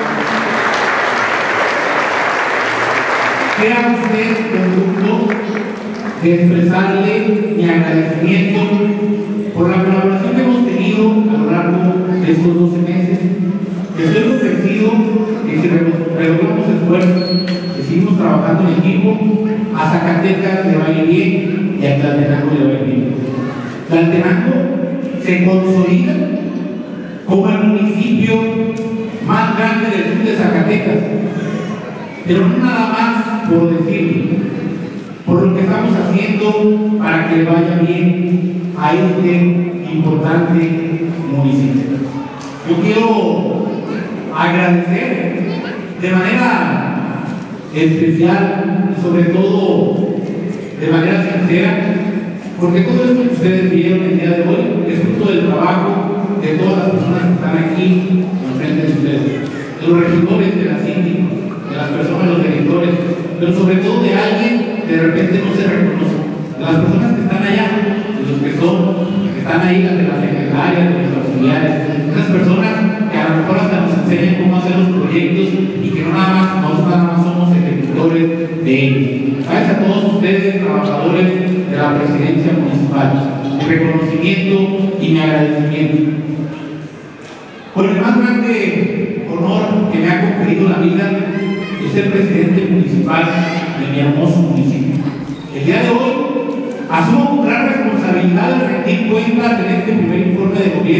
sea usted conducto de expresarle mi agradecimiento por la colaboración que hemos tenido a lo largo de estos doce meses. Estoy convencido que si redoblamos esfuerzos, que seguimos trabajando en equipo, a Zacatecas le va a ir bien y a Tlaltenango le va a ir bien. Tlaltenango se consolida como el municipio más grande del sur de Zacatecas, pero no nada más por decirlo, por lo que estamos haciendo para que le vaya bien a este importante municipio. Yo quiero agradecer de manera especial y sobre todo de manera sincera, porque todo esto que ustedes vieron el día de hoy es fruto del trabajo de todas las personas que están aquí enfrente de ustedes, de los regidores, de la síndica, de las personas, los directores, pero sobre todo de alguien que de repente no se reconoce, de las personas que están allá, de los que son, que están ahí, de las secretarias, de los auxiliares, esas personas que a lo mejor hasta nos enseñan cómo hacer los proyectos y que no nada más, nosotros nada más somos ejecutores de ellos. Gracias a todos ustedes, trabajadores de la presidencia municipal, mi reconocimiento y mi agradecimiento. Con el más grande honor que me ha conferido la vida es ser presidente municipal de mi hermoso municipio. El día de hoy asumo con gran responsabilidad de rendir cuentas en este primer informe de gobierno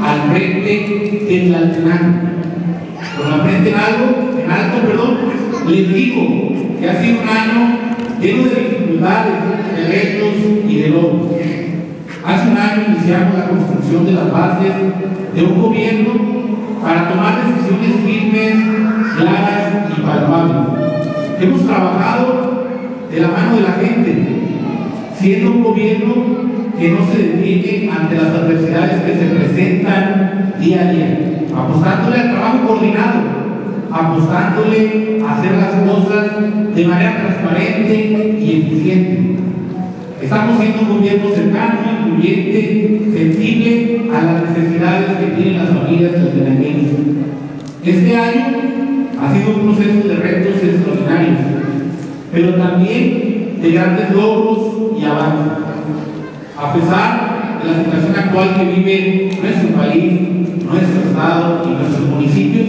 al frente de Tlaltenango. Con la frente en alto, en alto, perdón, les digo que ha sido un año lleno de dificultades, de retos y de logros. Hace un año iniciamos la construcción de las bases de un gobierno para tomar decisiones firmes, claras y palpables. Hemos trabajado de la mano de la gente, siendo un gobierno que no se detiene ante las adversidades que se presentan día a día, apostándole al trabajo coordinado, apostándole a hacer las cosas de manera transparente y eficiente. Estamos siendo un gobierno cercano, incluyente, sensible a las necesidades que tienen las familias tlaltenanguenses. Este año ha sido un proceso de retos extraordinarios, pero también de grandes logros y avances. A pesar de la situación actual que vive nuestro país, nuestro estado y nuestros municipios,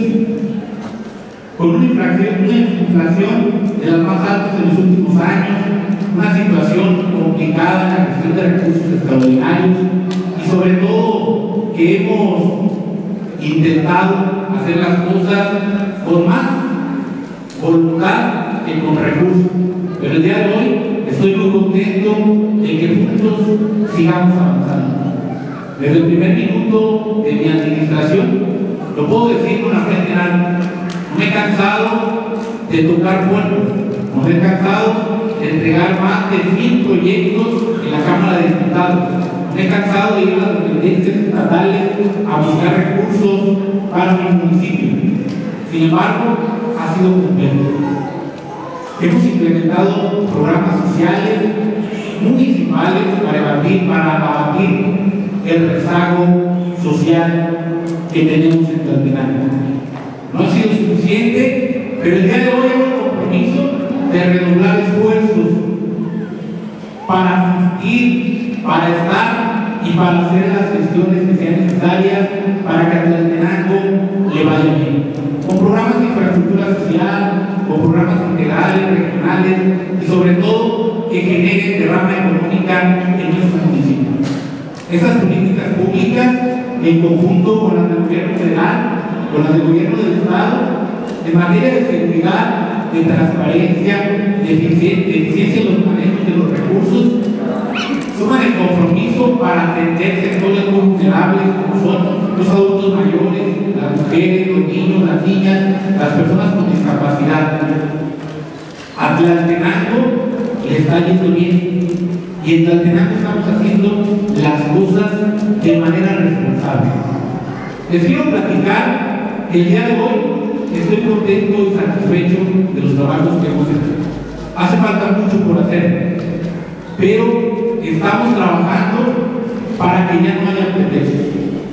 con una inflación, una inflación de las más altas en los últimos años, una situación complicada en la gestión de recursos extraordinarios y sobre todo que hemos intentado hacer las cosas con más voluntad que con recursos. Pero el día de hoy estoy muy contento de que juntos sigamos avanzando. Desde el primer minuto de mi administración, lo puedo decir con la frente en alto, no me he cansado de tocar puertas, no me he cansado de entregar más de cien proyectos en la Cámara de Diputados, no me he cansado de ir a las dependencias estatales a buscar recursos para mi municipio. Sin embargo, ha sido complejo. Hemos implementado programas sociales, municipales para abatir, para abatir el rezago social que tenemos en Tlaltenango. No ha sido suficiente, pero el día de hoy hay un compromiso de redoblar esfuerzos para asistir, para estar y para hacer las gestiones que sean necesarias para que a Tlaltenango le vaya bien. Con programas de infraestructura social, con programas integrales, regionales y sobre todo que generen derrama económica en nuestro municipio. Esas políticas públicas, en conjunto con las del gobierno federal, con las del gobierno del estado, en materia de seguridad, de transparencia, de eficiencia, de eficiencia en los manejos de los recursos, suman el compromiso para atender sectores muy vulnerables como son los adultos mayores, las mujeres, los niños, las niñas, las personas con discapacidad. A Tlaltenango le está yendo bien y en Tlaltenango estamos haciendo las cosas de manera responsable. Les quiero platicar que el día de hoy estoy contento y satisfecho de los trabajos que hemos hecho. Hace falta mucho por hacer, pero estamos trabajando para que ya no haya pretextos.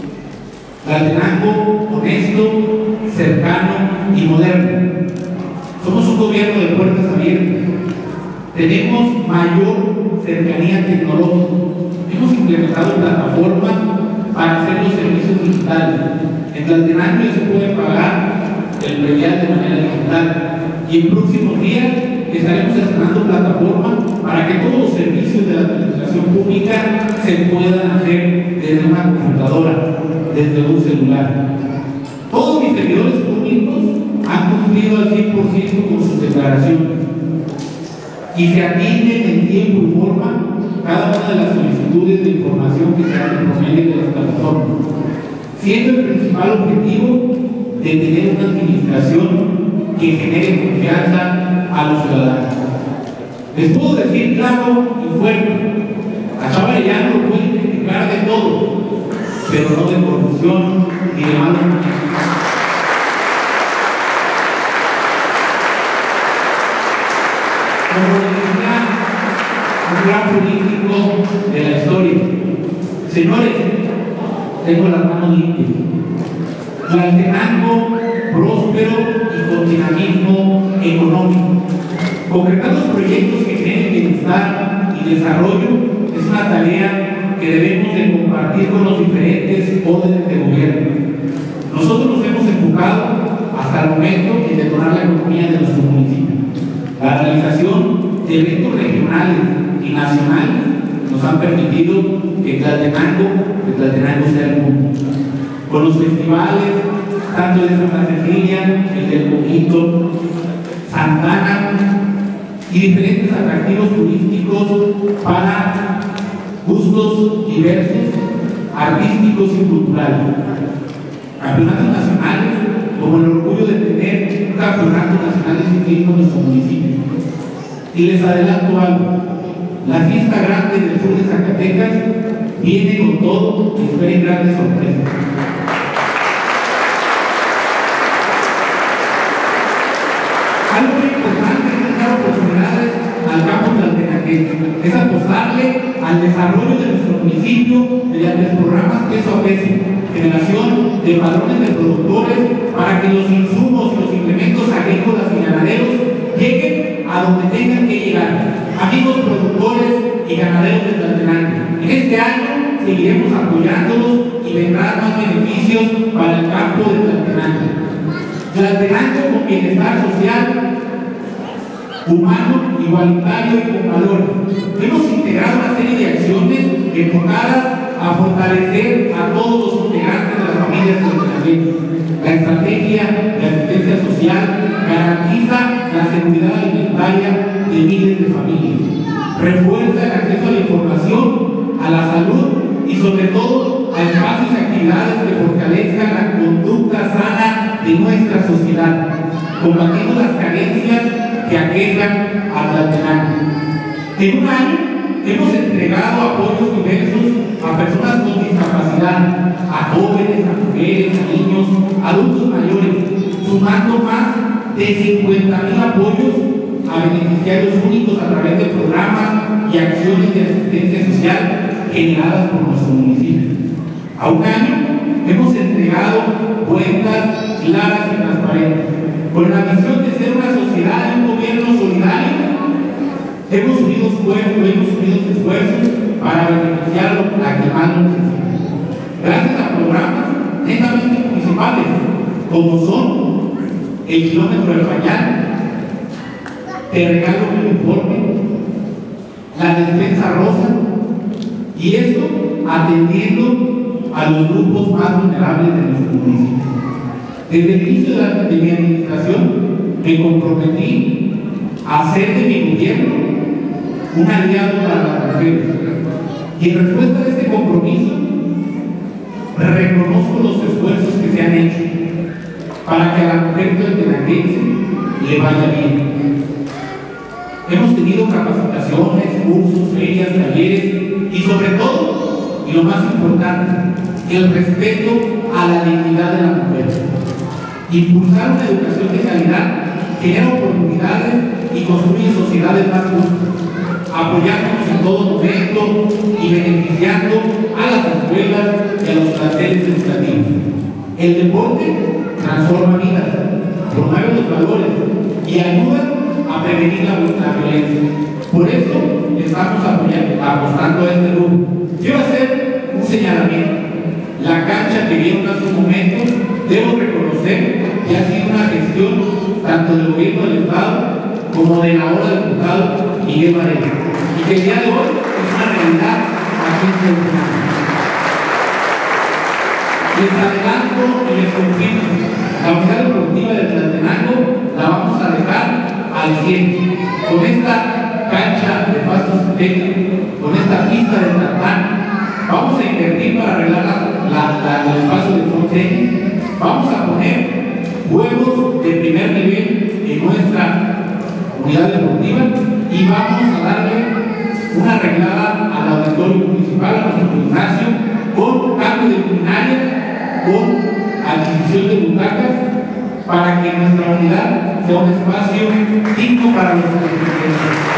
Tlaltenango honesto, cercano y moderno. Somos un gobierno de puertas abiertas. Tenemos mayor cercanía tecnológica. Hemos implementado plataformas para hacer los servicios digitales. En Tlaltenango ya se puede pagar el predial de manera digital. Y en próximos días estaremos estrenando plataformas para que todos los servicios de la administración pública se puedan hacer desde una computadora, desde un celular. Todos mis servidores públicos han cumplido al cien por ciento con sus declaraciones y se atienden en tiempo y forma cada una de las solicitudes de información que se hacen por medio de las plataformas, siendo el principal objetivo de tener una administración que genere confianza a los ciudadanos. Les puedo decir claro y fuerte, a Chava Arellano lo pueden criticar de todo, pero no de corrupción ni de malos manejos. Como decía un gran político de la historia, señores, tengo las manos limpias. Tlaltenango próspero y con dinamismo económico. Concretar los proyectos que generen bienestar y desarrollo es una tarea que debemos de compartir con los diferentes órdenes de gobierno. Nosotros nos hemos enfocado hasta el momento en detonar la economía de nuestro municipio. La realización de eventos regionales y nacionales nos han permitido que Tlaltenango, que Tlaltenango sea el mundo. con los festivales, tanto el de Santa Cecilia, el del Coquito, Santana y diferentes atractivos turísticos para gustos diversos, artísticos y culturales. Campeonatos nacionales, como el orgullo de tener un campeonato nacional de ciclismo en nuestro municipio. Y les adelanto algo, la fiesta grande del sur de Zacatecas viene con todo y esperen grandes sorpresas. Algo muy importante es dar oportunidades al campo tlaltecanquense, es apostarle al desarrollo de nuestro municipio mediante programas peso a peso, generación de padrones de productores para que los insumos y los implementos agrícolas y ganaderos lleguen a donde tengan que llegar. Amigos productores y ganaderos de Tlaltenango, en este año seguiremos apoyándolos y vendrán más beneficios para el campo de Tlaltenango. Tlaltenango con bienestar social, humano, igualitario y con valores. Hemos integrado una serie de acciones enfocadas a fortalecer a todos los integrantes de las familias tlaltenanguenses. La estrategia de asistencia social garantiza la seguridad alimentaria de miles de familias, refuerza el acceso a la información, a la salud y sobre todo a espacios y actividades que fortalezcan la conducta sana de nuestra sociedad, combatiendo las carencias que aquejan a Tlaltenango. En un año hemos entregado apoyos diversos a personas con discapacidad, a jóvenes, a mujeres, a niños, a adultos mayores, sumando más de cincuenta mil apoyos a beneficiarios únicos a través de programas y acciones de asistencia social generadas por nuestro municipio. A un año hemos entregado cuentas claras y transparentes, con la misión de ser una sociedad y un gobierno solidario. Hemos unido esfuerzos, hemos unido esfuerzos para beneficiar a que más lo necesita. Gracias a programas netamente municipales, como son el kilómetro del pañal, Te regalo mi uniforme, la despensa rosa, y esto atendiendo a los grupos más vulnerables de nuestro municipio. Desde el inicio de, la, de mi administración me comprometí a hacer de mi gobierno un aliado para las mujeres. Y en respuesta a este compromiso, reconozco los esfuerzos que se han hecho para que a la mujer tlaltenanguense le vaya bien. Hemos tenido capacitaciones, cursos, ferias, talleres y sobre todo, y lo más importante, el respeto a la dignidad de la mujer. Impulsar una educación de calidad genera oportunidades y construye sociedades más justas, apoyándonos en todo momento y beneficiando a las escuelas y a los planteles educativos. El deporte transforma vidas, promueve los valores y ayuda a prevenir la, la violencia. Por eso estamos apoyando, apostando a este grupo. Quiero hacer un señalamiento. La cancha que vieron hace un momento, debo reconocer que ha sido una gestión tanto del gobierno del Estado como de la ahora diputado Miguel Varela, y que el día de hoy es una realidad aquí en Tlaltenango. Les adelanto y les confirmo, la unidad deportiva de Tlaltenango la vamos a dejar al cien, con esta cancha de pasto sintético, con esta pista de tartán. Vamos a invertir para arreglar la, la, la, el espacio de frontera. Vamos a poner juegos de primer nivel en nuestra unidad deportiva y vamos a darle una arreglada al auditorio municipal, a nuestro gimnasio, con cambio de luminaria, con adquisición de butacas, para que nuestra unidad sea un espacio digno para los estudiantes.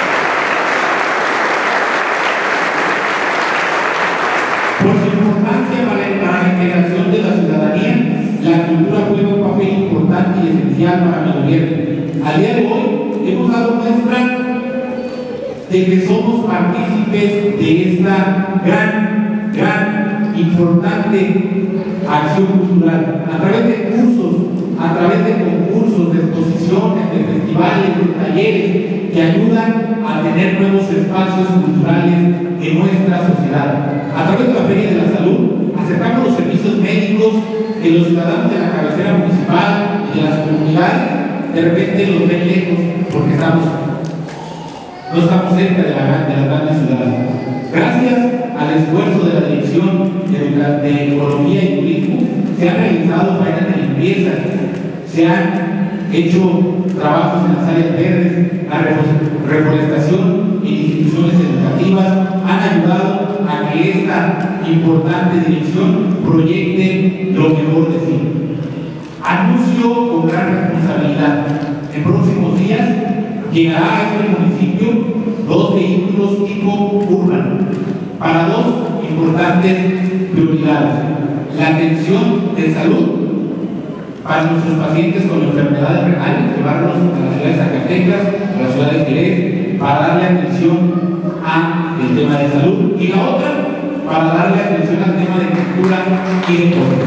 Por su importancia para la integración de la ciudadanía, la cultura juega un papel importante y esencial para mi gobierno. Al día de hoy hemos dado muestra de que somos partícipes de esta gran, gran, importante acción cultural, a través de cursos, a través de concursos, de exposiciones, de festivales, de talleres que ayudan a tener nuevos espacios culturales en nuestra sociedad. A través de la Feria de la Salud acercamos los servicios médicos que los ciudadanos de la cabecera municipal y de las comunidades de repente los ven lejos porque estamos, no estamos cerca de, la, de las grandes ciudades. Gracias al esfuerzo de la Dirección de, de Economía y Turismo, se han realizado faenas de limpieza, se han hecho trabajos en las áreas verdes, la reforestación en instituciones educativas, han ayudado a que esta importante dirección proyecte lo mejor de sí. Anuncio con gran responsabilidad: en próximos días llegará a este municipio dos vehículos tipo urbano para dos importantes prioridades: la atención de salud para nuestros pacientes con enfermedades renales, llevarlos a las ciudades Zacatecas, a las ciudades Jerez, para darle atención al tema de salud, y la otra para darle atención al tema de cultura y deporte.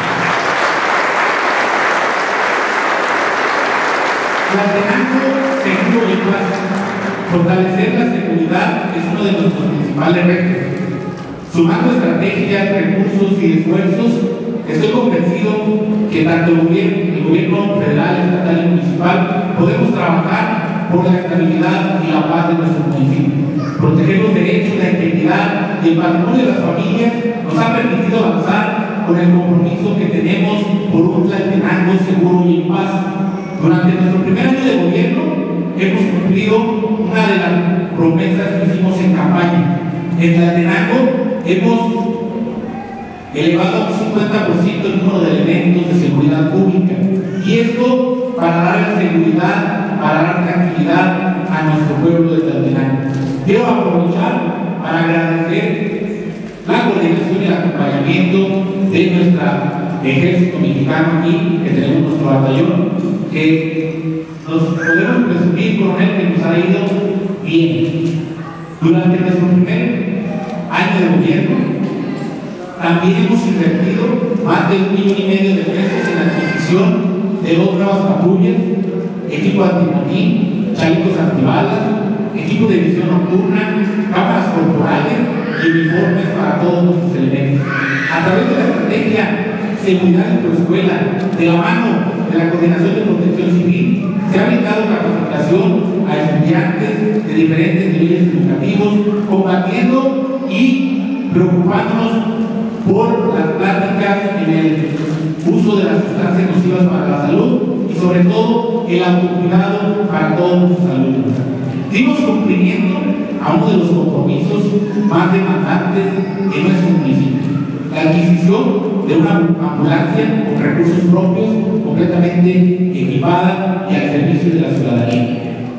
Tlaltenango seguro y paz. Fortalecer la seguridad es uno de nuestros principales retos. Sumando estrategias, recursos y esfuerzos, estoy convencido que tanto el gobierno, el gobierno federal, estatal y municipal podemos trabajar por la estabilidad y la paz de nuestro municipio. Proteger los derechos, la integridad y el patrimonio de las familias nos ha permitido avanzar con el compromiso que tenemos por un Tlaltenango seguro y en paz. Durante nuestro primer año de gobierno hemos cumplido una de las promesas que hicimos en campaña. En Tlaltenango hemos elevado a un cincuenta por ciento el número de elementos de seguridad pública, y esto para dar seguridad, para dar tranquilidad a nuestro pueblo de Tlaltenango. Quiero aprovechar para agradecer la coordinación y el acompañamiento de nuestro ejército mexicano aquí, que tenemos nuestro batallón, que nos podemos presumir, coronel, que nos ha ido bien. Durante nuestro primer año de gobierno, también hemos invertido más de un millón y medio de pesos en la adquisición de dos nuevas patrullas, equipo antimotín, chalecos antibalas, equipo de visión nocturna, cámaras corporales y uniformes para todos nuestros elementos. A través de la estrategia Seguridad en tu Escuela, de la mano de la Coordinación de Protección Civil, se ha brindado capacitación a estudiantes de diferentes niveles educativos, combatiendo y preocupándonos por las prácticas en el uso de las sustancias nocivas para la salud y sobre todo el autocuidado para todos nuestros alumnos. Dimos cumplimiento a uno de los compromisos más demandantes de nuestro municipio: la adquisición de una ambulancia con recursos propios, completamente equipada y al servicio de la ciudadanía.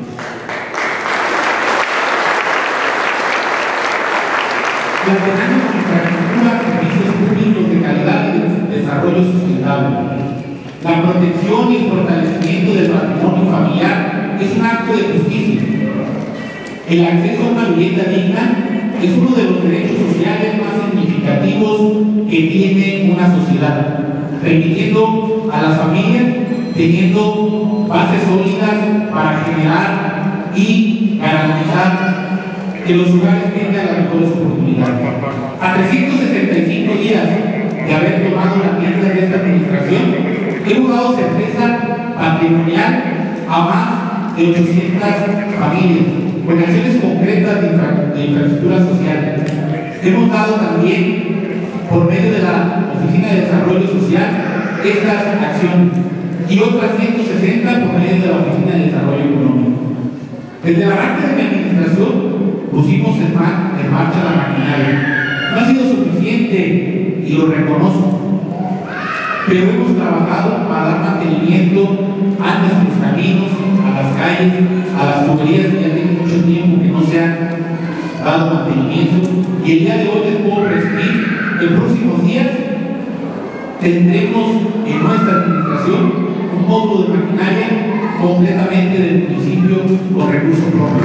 Tlaltenango con infraestructura, servicios públicos de calidad y de desarrollo sustentable. La protección y el fortalecimiento del patrimonio familiar es un acto de justicia. El acceso a una vivienda digna es uno de los derechos sociales más significativos que tiene una sociedad, permitiendo a las familias teniendo bases sólidas para generar y garantizar que los hogares tengan las mejores oportunidades. A trescientos sesenta y cinco días de haber tomado la rienda de esta administración, hemos dado certeza patrimonial a más de ochocientas familias, con acciones concretas de, infra, de infraestructura social. Hemos dado también, por medio de la Oficina de Desarrollo Social, estas acciones, y otras ciento sesenta por medio de la Oficina de Desarrollo Económico. Desde el arranque de mi administración pusimos en, mar, en marcha la maquinaria. No ha sido suficiente, y lo reconozco, pero hemos trabajado para dar mantenimiento a nuestros caminos, a las calles, a las tuberías que ya tienen mucho tiempo que no se han dado mantenimiento, y el día de hoy les puedo presumir que en próximos días tendremos en nuestra administración un módulo de maquinaria completamente del municipio con recursos propios.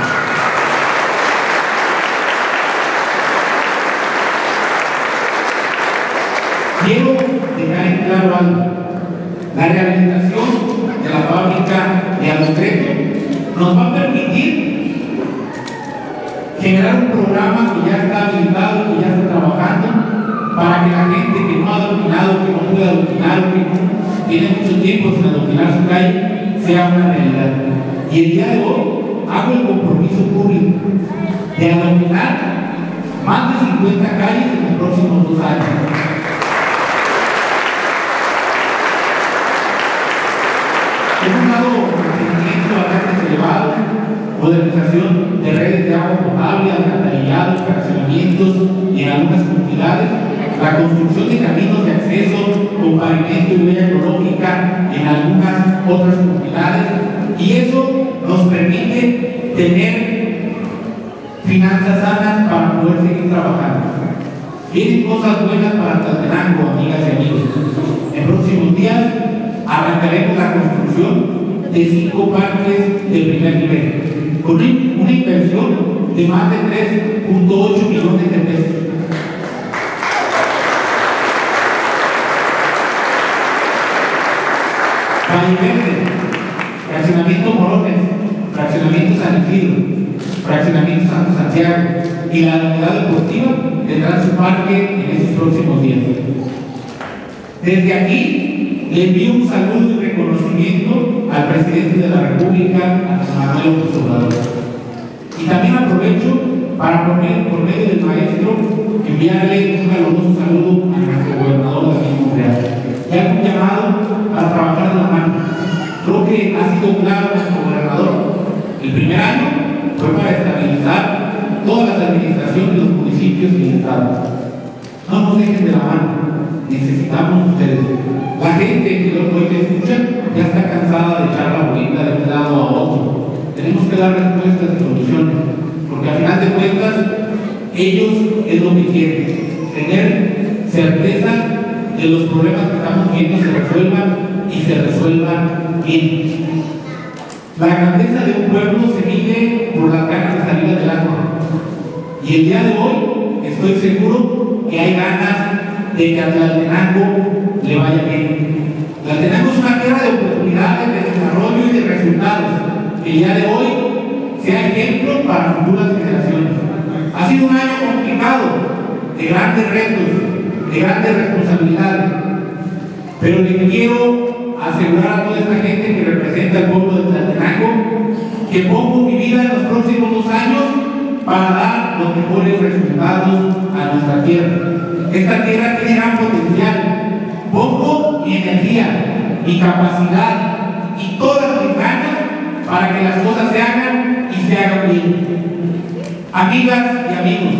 Quiero dejar en claro algo: la rehabilitación de la fábrica de Alotreto nos va a permitir generar un programa que ya está habilitado, que ya está trabajando, para que la gente que no ha dominado, que claro que tiene mucho tiempo sin adoquinar su calle, sea una realidad. Y el día de hoy hago el compromiso público de adoquinar más de cincuenta calles en los próximos dos años. Hemos dado mantenimiento a redes elevados, modernización de redes de agua potable, alcantarillados, fraccionamientos y en algunas comunidades, la construcción de caminos de acceso con pavimento y huella ecológica en algunas otras comunidades, y eso nos permite tener finanzas sanas para poder seguir trabajando. Vienen cosas buenas para Tlaltenango, amigas y amigos. En próximos días arrancaremos la construcción de cinco parques de primer nivel, con una inversión de más de tres punto ocho millones de pesos. Valle Verde, fraccionamiento Morones, fraccionamiento San Isidro, fraccionamiento Santo Santiago y la unidad deportiva tendrán su parque en esos próximos días. Desde aquí le envío un saludo y reconocimiento al presidente de la República, a Manuel López Obrador. Y también aprovecho para, por medio, por medio del maestro, enviarle un caluroso saludo a nuestro gobernador David Monreal. Y hago un llamado para trabajar de la mano. Creo que ha sido claro nuestro gobernador. El primer año fue para estabilizar todas las administraciones de los municipios y el Estado. No nos dejen de la mano, necesitamos ustedes. La gente que hoy me escucha ya está cansada de echar la bolita de un lado a otro. Tenemos que dar respuestas y soluciones, porque al final de cuentas, ellos es lo que quieren, tener certeza de los problemas que estamos viendo se resuelvan y se resuelvan bien. La grandeza de un pueblo se mide por las ganas de salir adelante. Y el día de hoy estoy seguro que hay ganas de que a Tlaltenango le vaya bien. Tlaltenango es una tierra de oportunidades, de desarrollo y de resultados. El día de hoy sea ejemplo para futuras generaciones. Ha sido un año complicado, de grandes retos, de grandes responsabilidades, pero le quiero asegurar a toda esta gente que representa al pueblo de Tlaltenango que pongo mi vida en los próximos dos años para dar los mejores resultados a nuestra tierra. Esta tierra tiene gran potencial. Pongo mi energía, mi capacidad y todas mis ganas para que las cosas se hagan y se hagan bien. Amigas y amigos,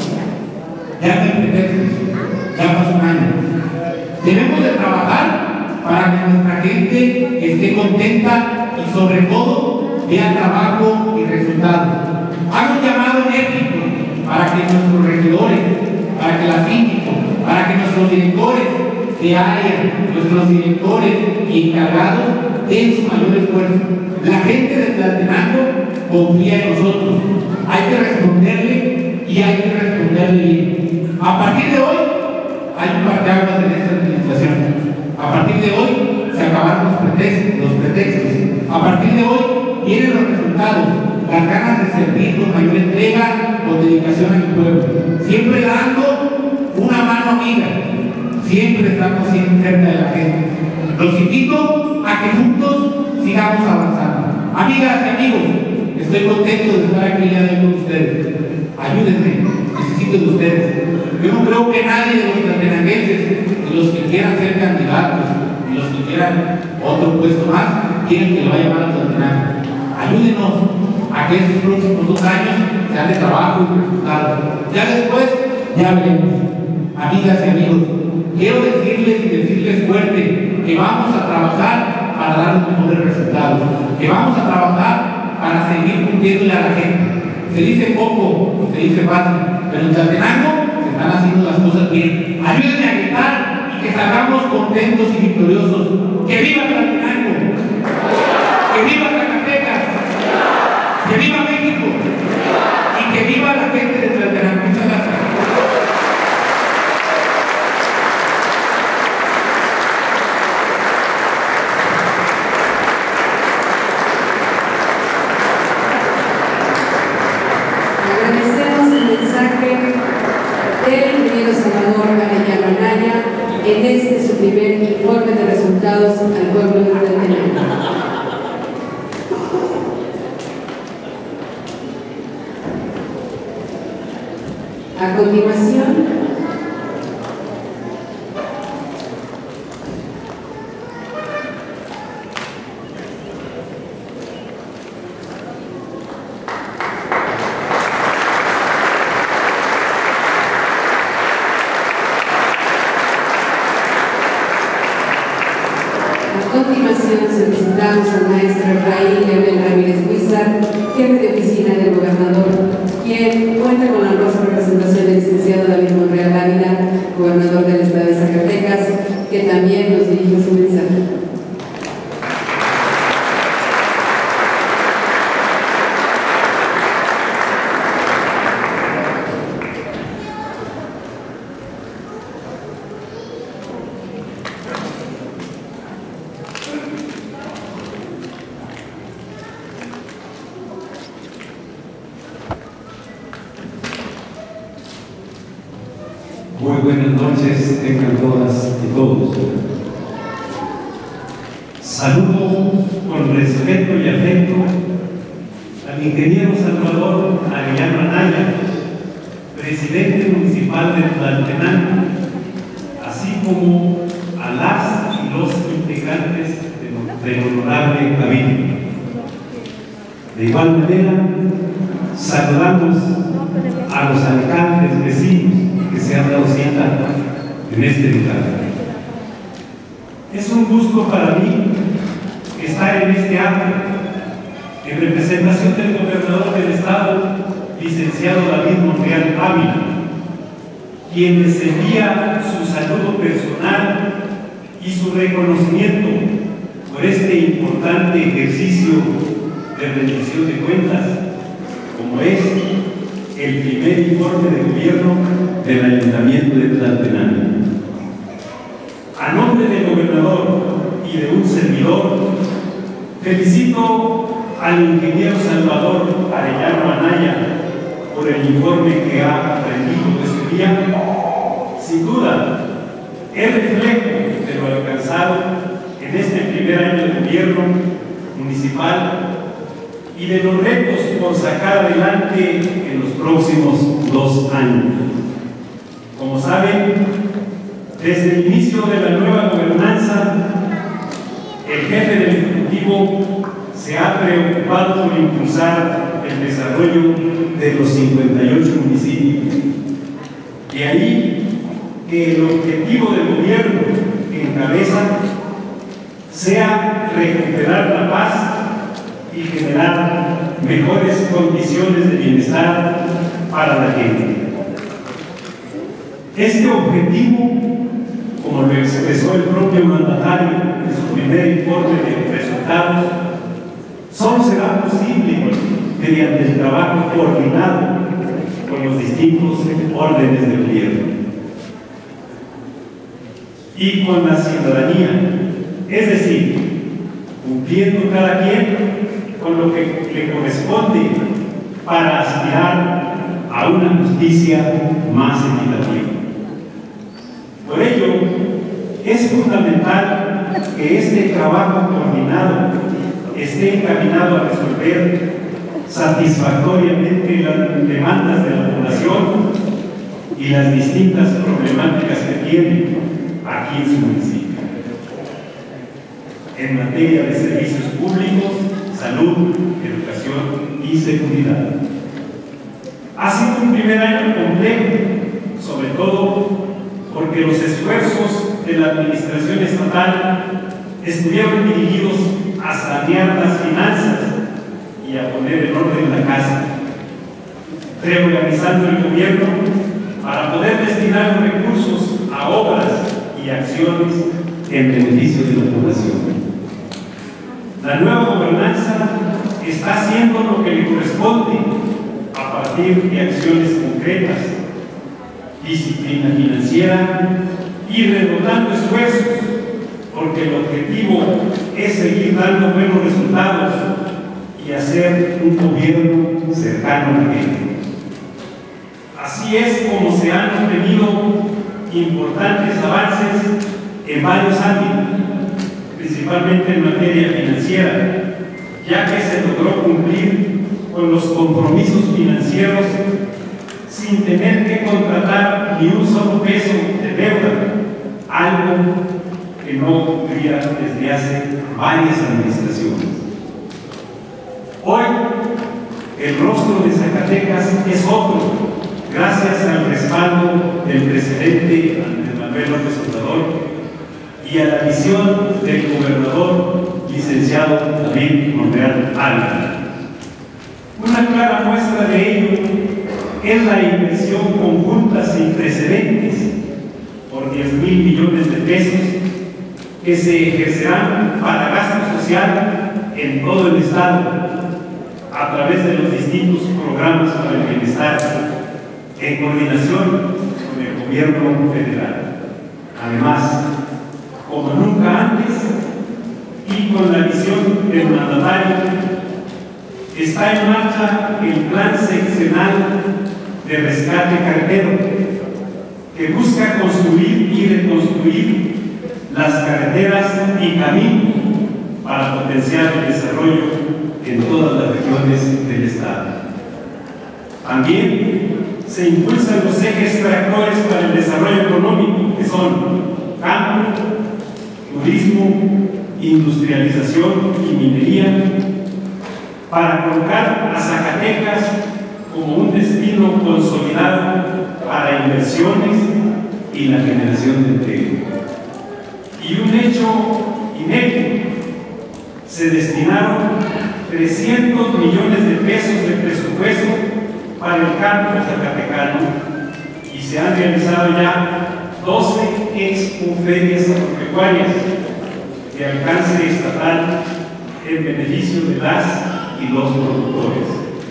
ya no hay pretextos, ya pasó un año. Debemos de trabajar para que nuestra gente esté contenta y sobre todo vea trabajo y resultados. Hago un llamado enérgico para que nuestros regidores, para que la síndico, para que nuestros directores de área, nuestros directores y encargados den su mayor esfuerzo. La gente de Tlaltenango confía en nosotros. Hay que responderle y hay que responderle bien. A partir de hoy hay un parteaguas en esta administración. A partir de hoy se acabaron los pretextos, los pretextos. A partir de hoy vienen los resultados, las ganas de servir con mayor entrega, con dedicación a mi pueblo. Siempre dando una mano amiga. Siempre estamos siempre cerca de la gente. Los invito a que juntos sigamos avanzando. Amigas y amigos, estoy contento de estar aquí el día de hoy con ustedes. Ayúdenme, necesito de ustedes. Yo no creo que nadie de los tlaltenanguenses, de los que quieran ser candidatos, y los que quieran otro puesto más, quieren que le vaya mal a Tlaltenango. Ayúdenos a que estos próximos dos años sean de trabajo y resultados. Ya después, ya veremos. Amigas y amigos, quiero decirles y decirles fuerte que vamos a trabajar para dar los mejores resultados, que vamos a trabajar para seguir cumpliéndole a la gente. Se dice poco, se dice fácil, pero en Tlaltenango se están haciendo las cosas bien. Ayúdenme a gritar y que salgamos contentos y victoriosos. ¡Que viva Tlaltenango! ¡Que viva Zacatecas! ¡Que viva México! ¡Y que viva la gente de Tlaltenango! Muchas gracias. Del ingeniero senador Arellano Anaya en este su primer informe continuación solicitamos al maestro Efraín Leonel Ramírez Huizar, jefe de oficina del gobernador, quien cuenta con la honrosa representación del licenciado David Monreal Ávila, gobernador del estado de Zacatecas, que también nos dirige su mensaje. Muy buenas noches, tengan todas y todos. Saludo con respeto y afecto al ingeniero Salvador Arellano Anaya, presidente municipal de Tlaltenango, así como a las y los integrantes del honorable cabildo. De igual manera, saludamos a los alcaldes vecinos que se han dado cita en este lugar. Es un gusto para mí estar en este acto en representación del gobernador del estado, licenciado David Monreal Ávila, quien les envía su saludo personal y su reconocimiento por este importante ejercicio de rendición de cuentas, como es el primer informe de gobierno del Ayuntamiento de Tlaltenango. A nombre del gobernador y de un servidor, felicito al ingeniero Salvador Arellano Anaya por el informe que ha rendido este día. Sin duda, es reflejo de lo alcanzado en este primer año de gobierno municipal y de los retos por sacar adelante en los próximos dos años. Como saben, desde el inicio de la nueva gobernanza, el jefe del Ejecutivo se ha preocupado por impulsar el desarrollo de los cincuenta y ocho municipios. De ahí que el objetivo del gobierno que encabeza sea recuperar la paz y generar mejores condiciones de bienestar para la gente. Este objetivo, como lo expresó el propio mandatario en su primer informe de resultados, solo será posible mediante el trabajo coordinado con los distintos órdenes de gobierno y con la ciudadanía, es decir, cumpliendo cada quien con lo que le corresponde para aspirar a una justicia más equitativa. Por ello, es fundamental que este trabajo coordinado esté encaminado a resolver satisfactoriamente las demandas de la población y las distintas problemáticas que tiene aquí en su municipio. En materia de servicios públicos, salud, educación y seguridad. Ha sido un primer año complejo, sobre todo porque los esfuerzos de la administración estatal estuvieron dirigidos a sanear las finanzas y a poner en orden la casa, reorganizando el gobierno para poder destinar los recursos a obras y acciones en beneficio de la población. La nueva gobernanza está haciendo lo que le corresponde a partir de acciones concretas, disciplina financiera y redoblando esfuerzos, porque el objetivo es seguir dando buenos resultados y hacer un gobierno cercano a la gente. Así es como se han obtenido importantes avances en varios ámbitos, principalmente en materia financiera, ya que se logró cumplir con los compromisos financieros sin tener que contratar ni un solo peso de deuda, algo que no ocurría desde hace varias administraciones. Hoy, el rostro de Zacatecas es otro, gracias al respaldo del presidente Andrés Manuel López Obrador y a la visión del gobernador licenciado David Monreal Ávila. Una clara muestra de ello es la inversión conjunta sin precedentes por diez mil millones de pesos que se ejercerán para gasto social en todo el Estado a través de los distintos programas para el bienestar en coordinación con el gobierno federal. Además, como nunca antes y con la visión del mandatario, está en marcha el plan seccional de rescate carretero que busca construir y reconstruir las carreteras y caminos para potenciar el desarrollo en todas las regiones del Estado. También se impulsan los ejes tractores para el desarrollo económico, que son campo, turismo, industrialización y minería, para colocar a Zacatecas como un destino consolidado para inversiones y la generación de empleo. Y un hecho inédito: se destinaron trescientos millones de pesos de presupuesto para el campo zacatecano y se han realizado ya doce expoferias agropecuarias de alcance estatal en beneficio de las y los productores.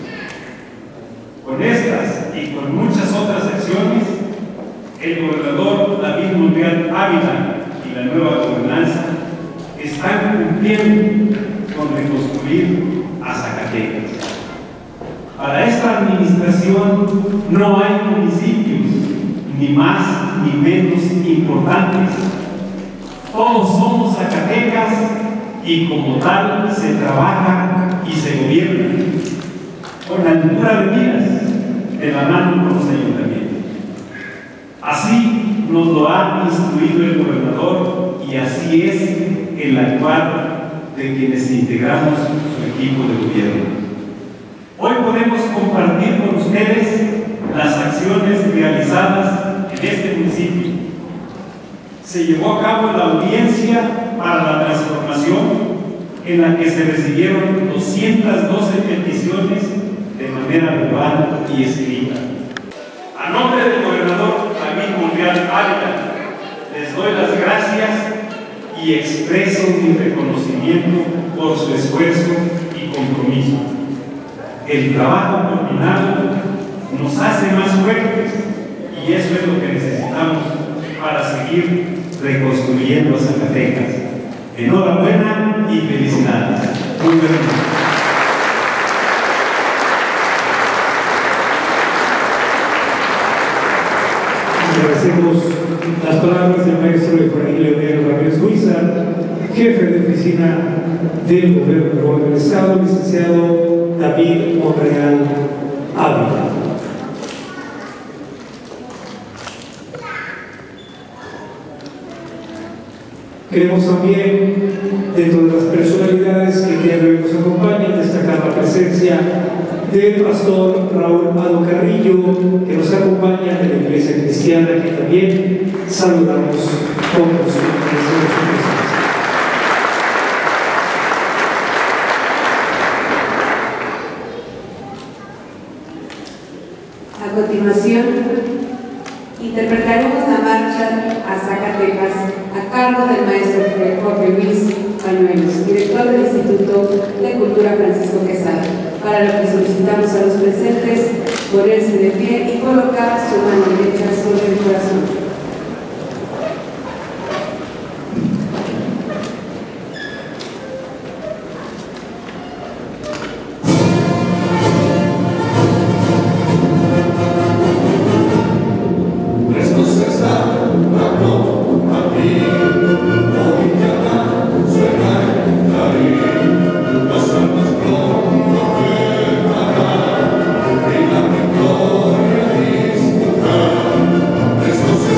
Con estas y con muchas otras acciones, el gobernador David Monreal Ávila y la nueva gobernanza están cumpliendo con reconstruir a Zacatecas. Para esta administración no hay municipios ni más ni menos importantes. Todos somos Zacatecas y como tal se trabaja y se gobierna con la altura de miras, de la mano con los ayuntamientos. Así nos lo ha instruido el gobernador y así es el actuar de quienes integramos su equipo de gobierno. Hoy podemos compartir con ustedes las acciones realizadas en este municipio. Se llevó a cabo la audiencia para la transformación en la que se recibieron doscientas doce peticiones de manera verbal y escrita. A nombre del gobernador David Monreal Ávila, les doy las gracias y expreso mi reconocimiento por su esfuerzo y compromiso. El trabajo coordinado nos hace más fuertes y eso es lo que necesitamos para seguir reconstruyendo a Zacatecas. Enhorabuena y felicidades. Muy bien. Agradecemos las palabras del maestro Efraín Leonel Ramírez Huizar, jefe de oficina del Gobernador del Estado, licenciado David Monreal Ávila. Queremos también, dentro de las personalidades que el día de hoy nos acompañan, destacar la presencia del pastor Raúl Ado Carrillo, que nos acompaña de la Iglesia Cristiana, que también saludamos con su presencia. A continuación, interpretaremos la marcha a Zacatecas a cargo del maestro Jorge Luis Pañuelos, director del Instituto de Cultura Francisco Quesada, para lo que solicitamos a los presentes ponerse de pie y colocar su mano derecha sobre el corazón. Esto se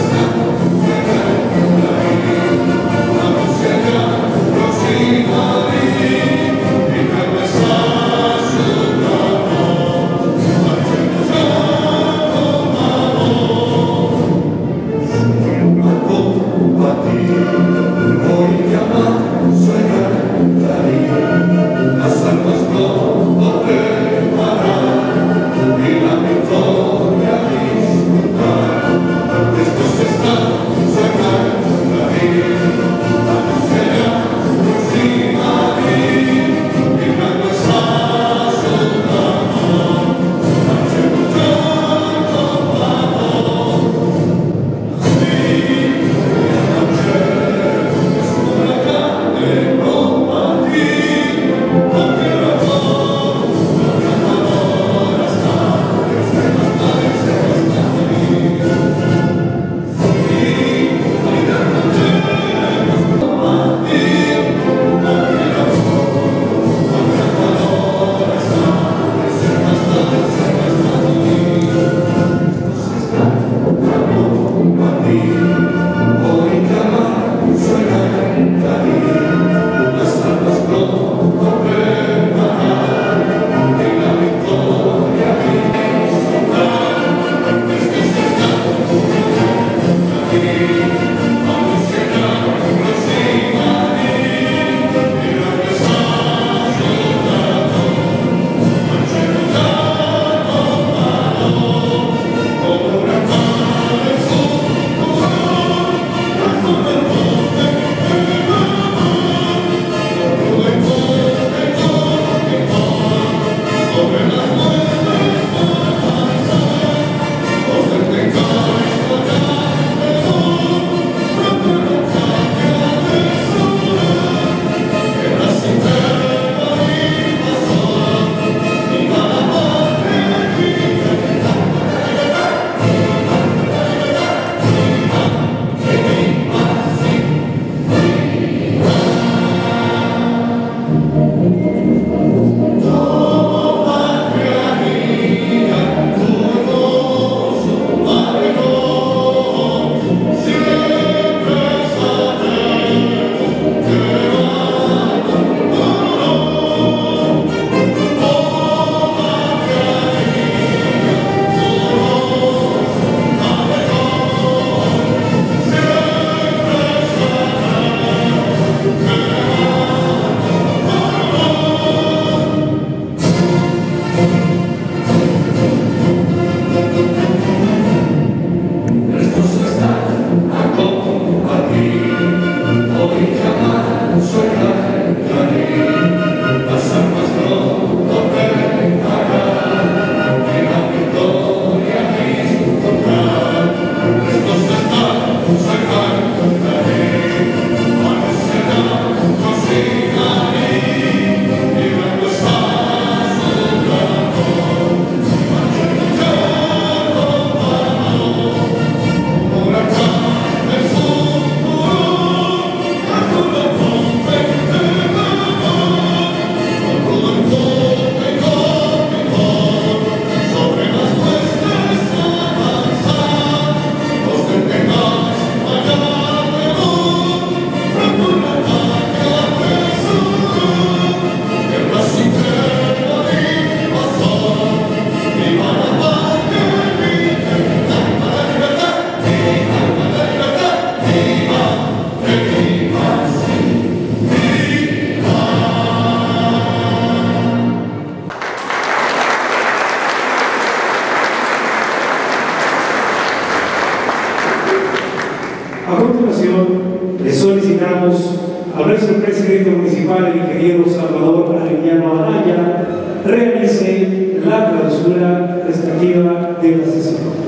A continuación, le solicitamos al nuestro presidente municipal, el ingeniero Salvador Arellano Anaya, realice la clausura respectiva de la sesión.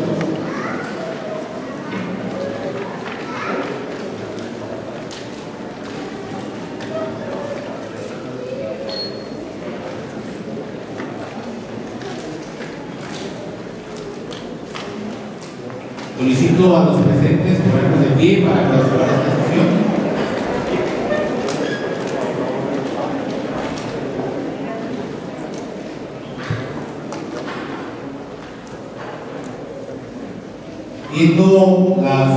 Solicito a los presentes ponernos de pie para clausurar esta sesión. Siendo las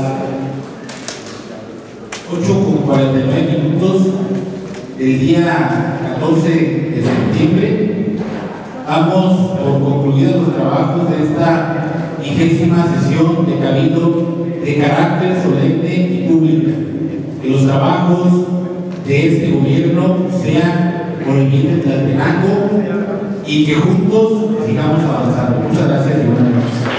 ocho con cuarenta y nueve minutos del día catorce de septiembre, damos por concluidos los trabajos de esta vigésima sesión de Cabildo de carácter solemne y pública. Que los trabajos de este gobierno sean por el bien de Tlaltenango y que juntos sigamos avanzando. Muchas gracias y buenas noches.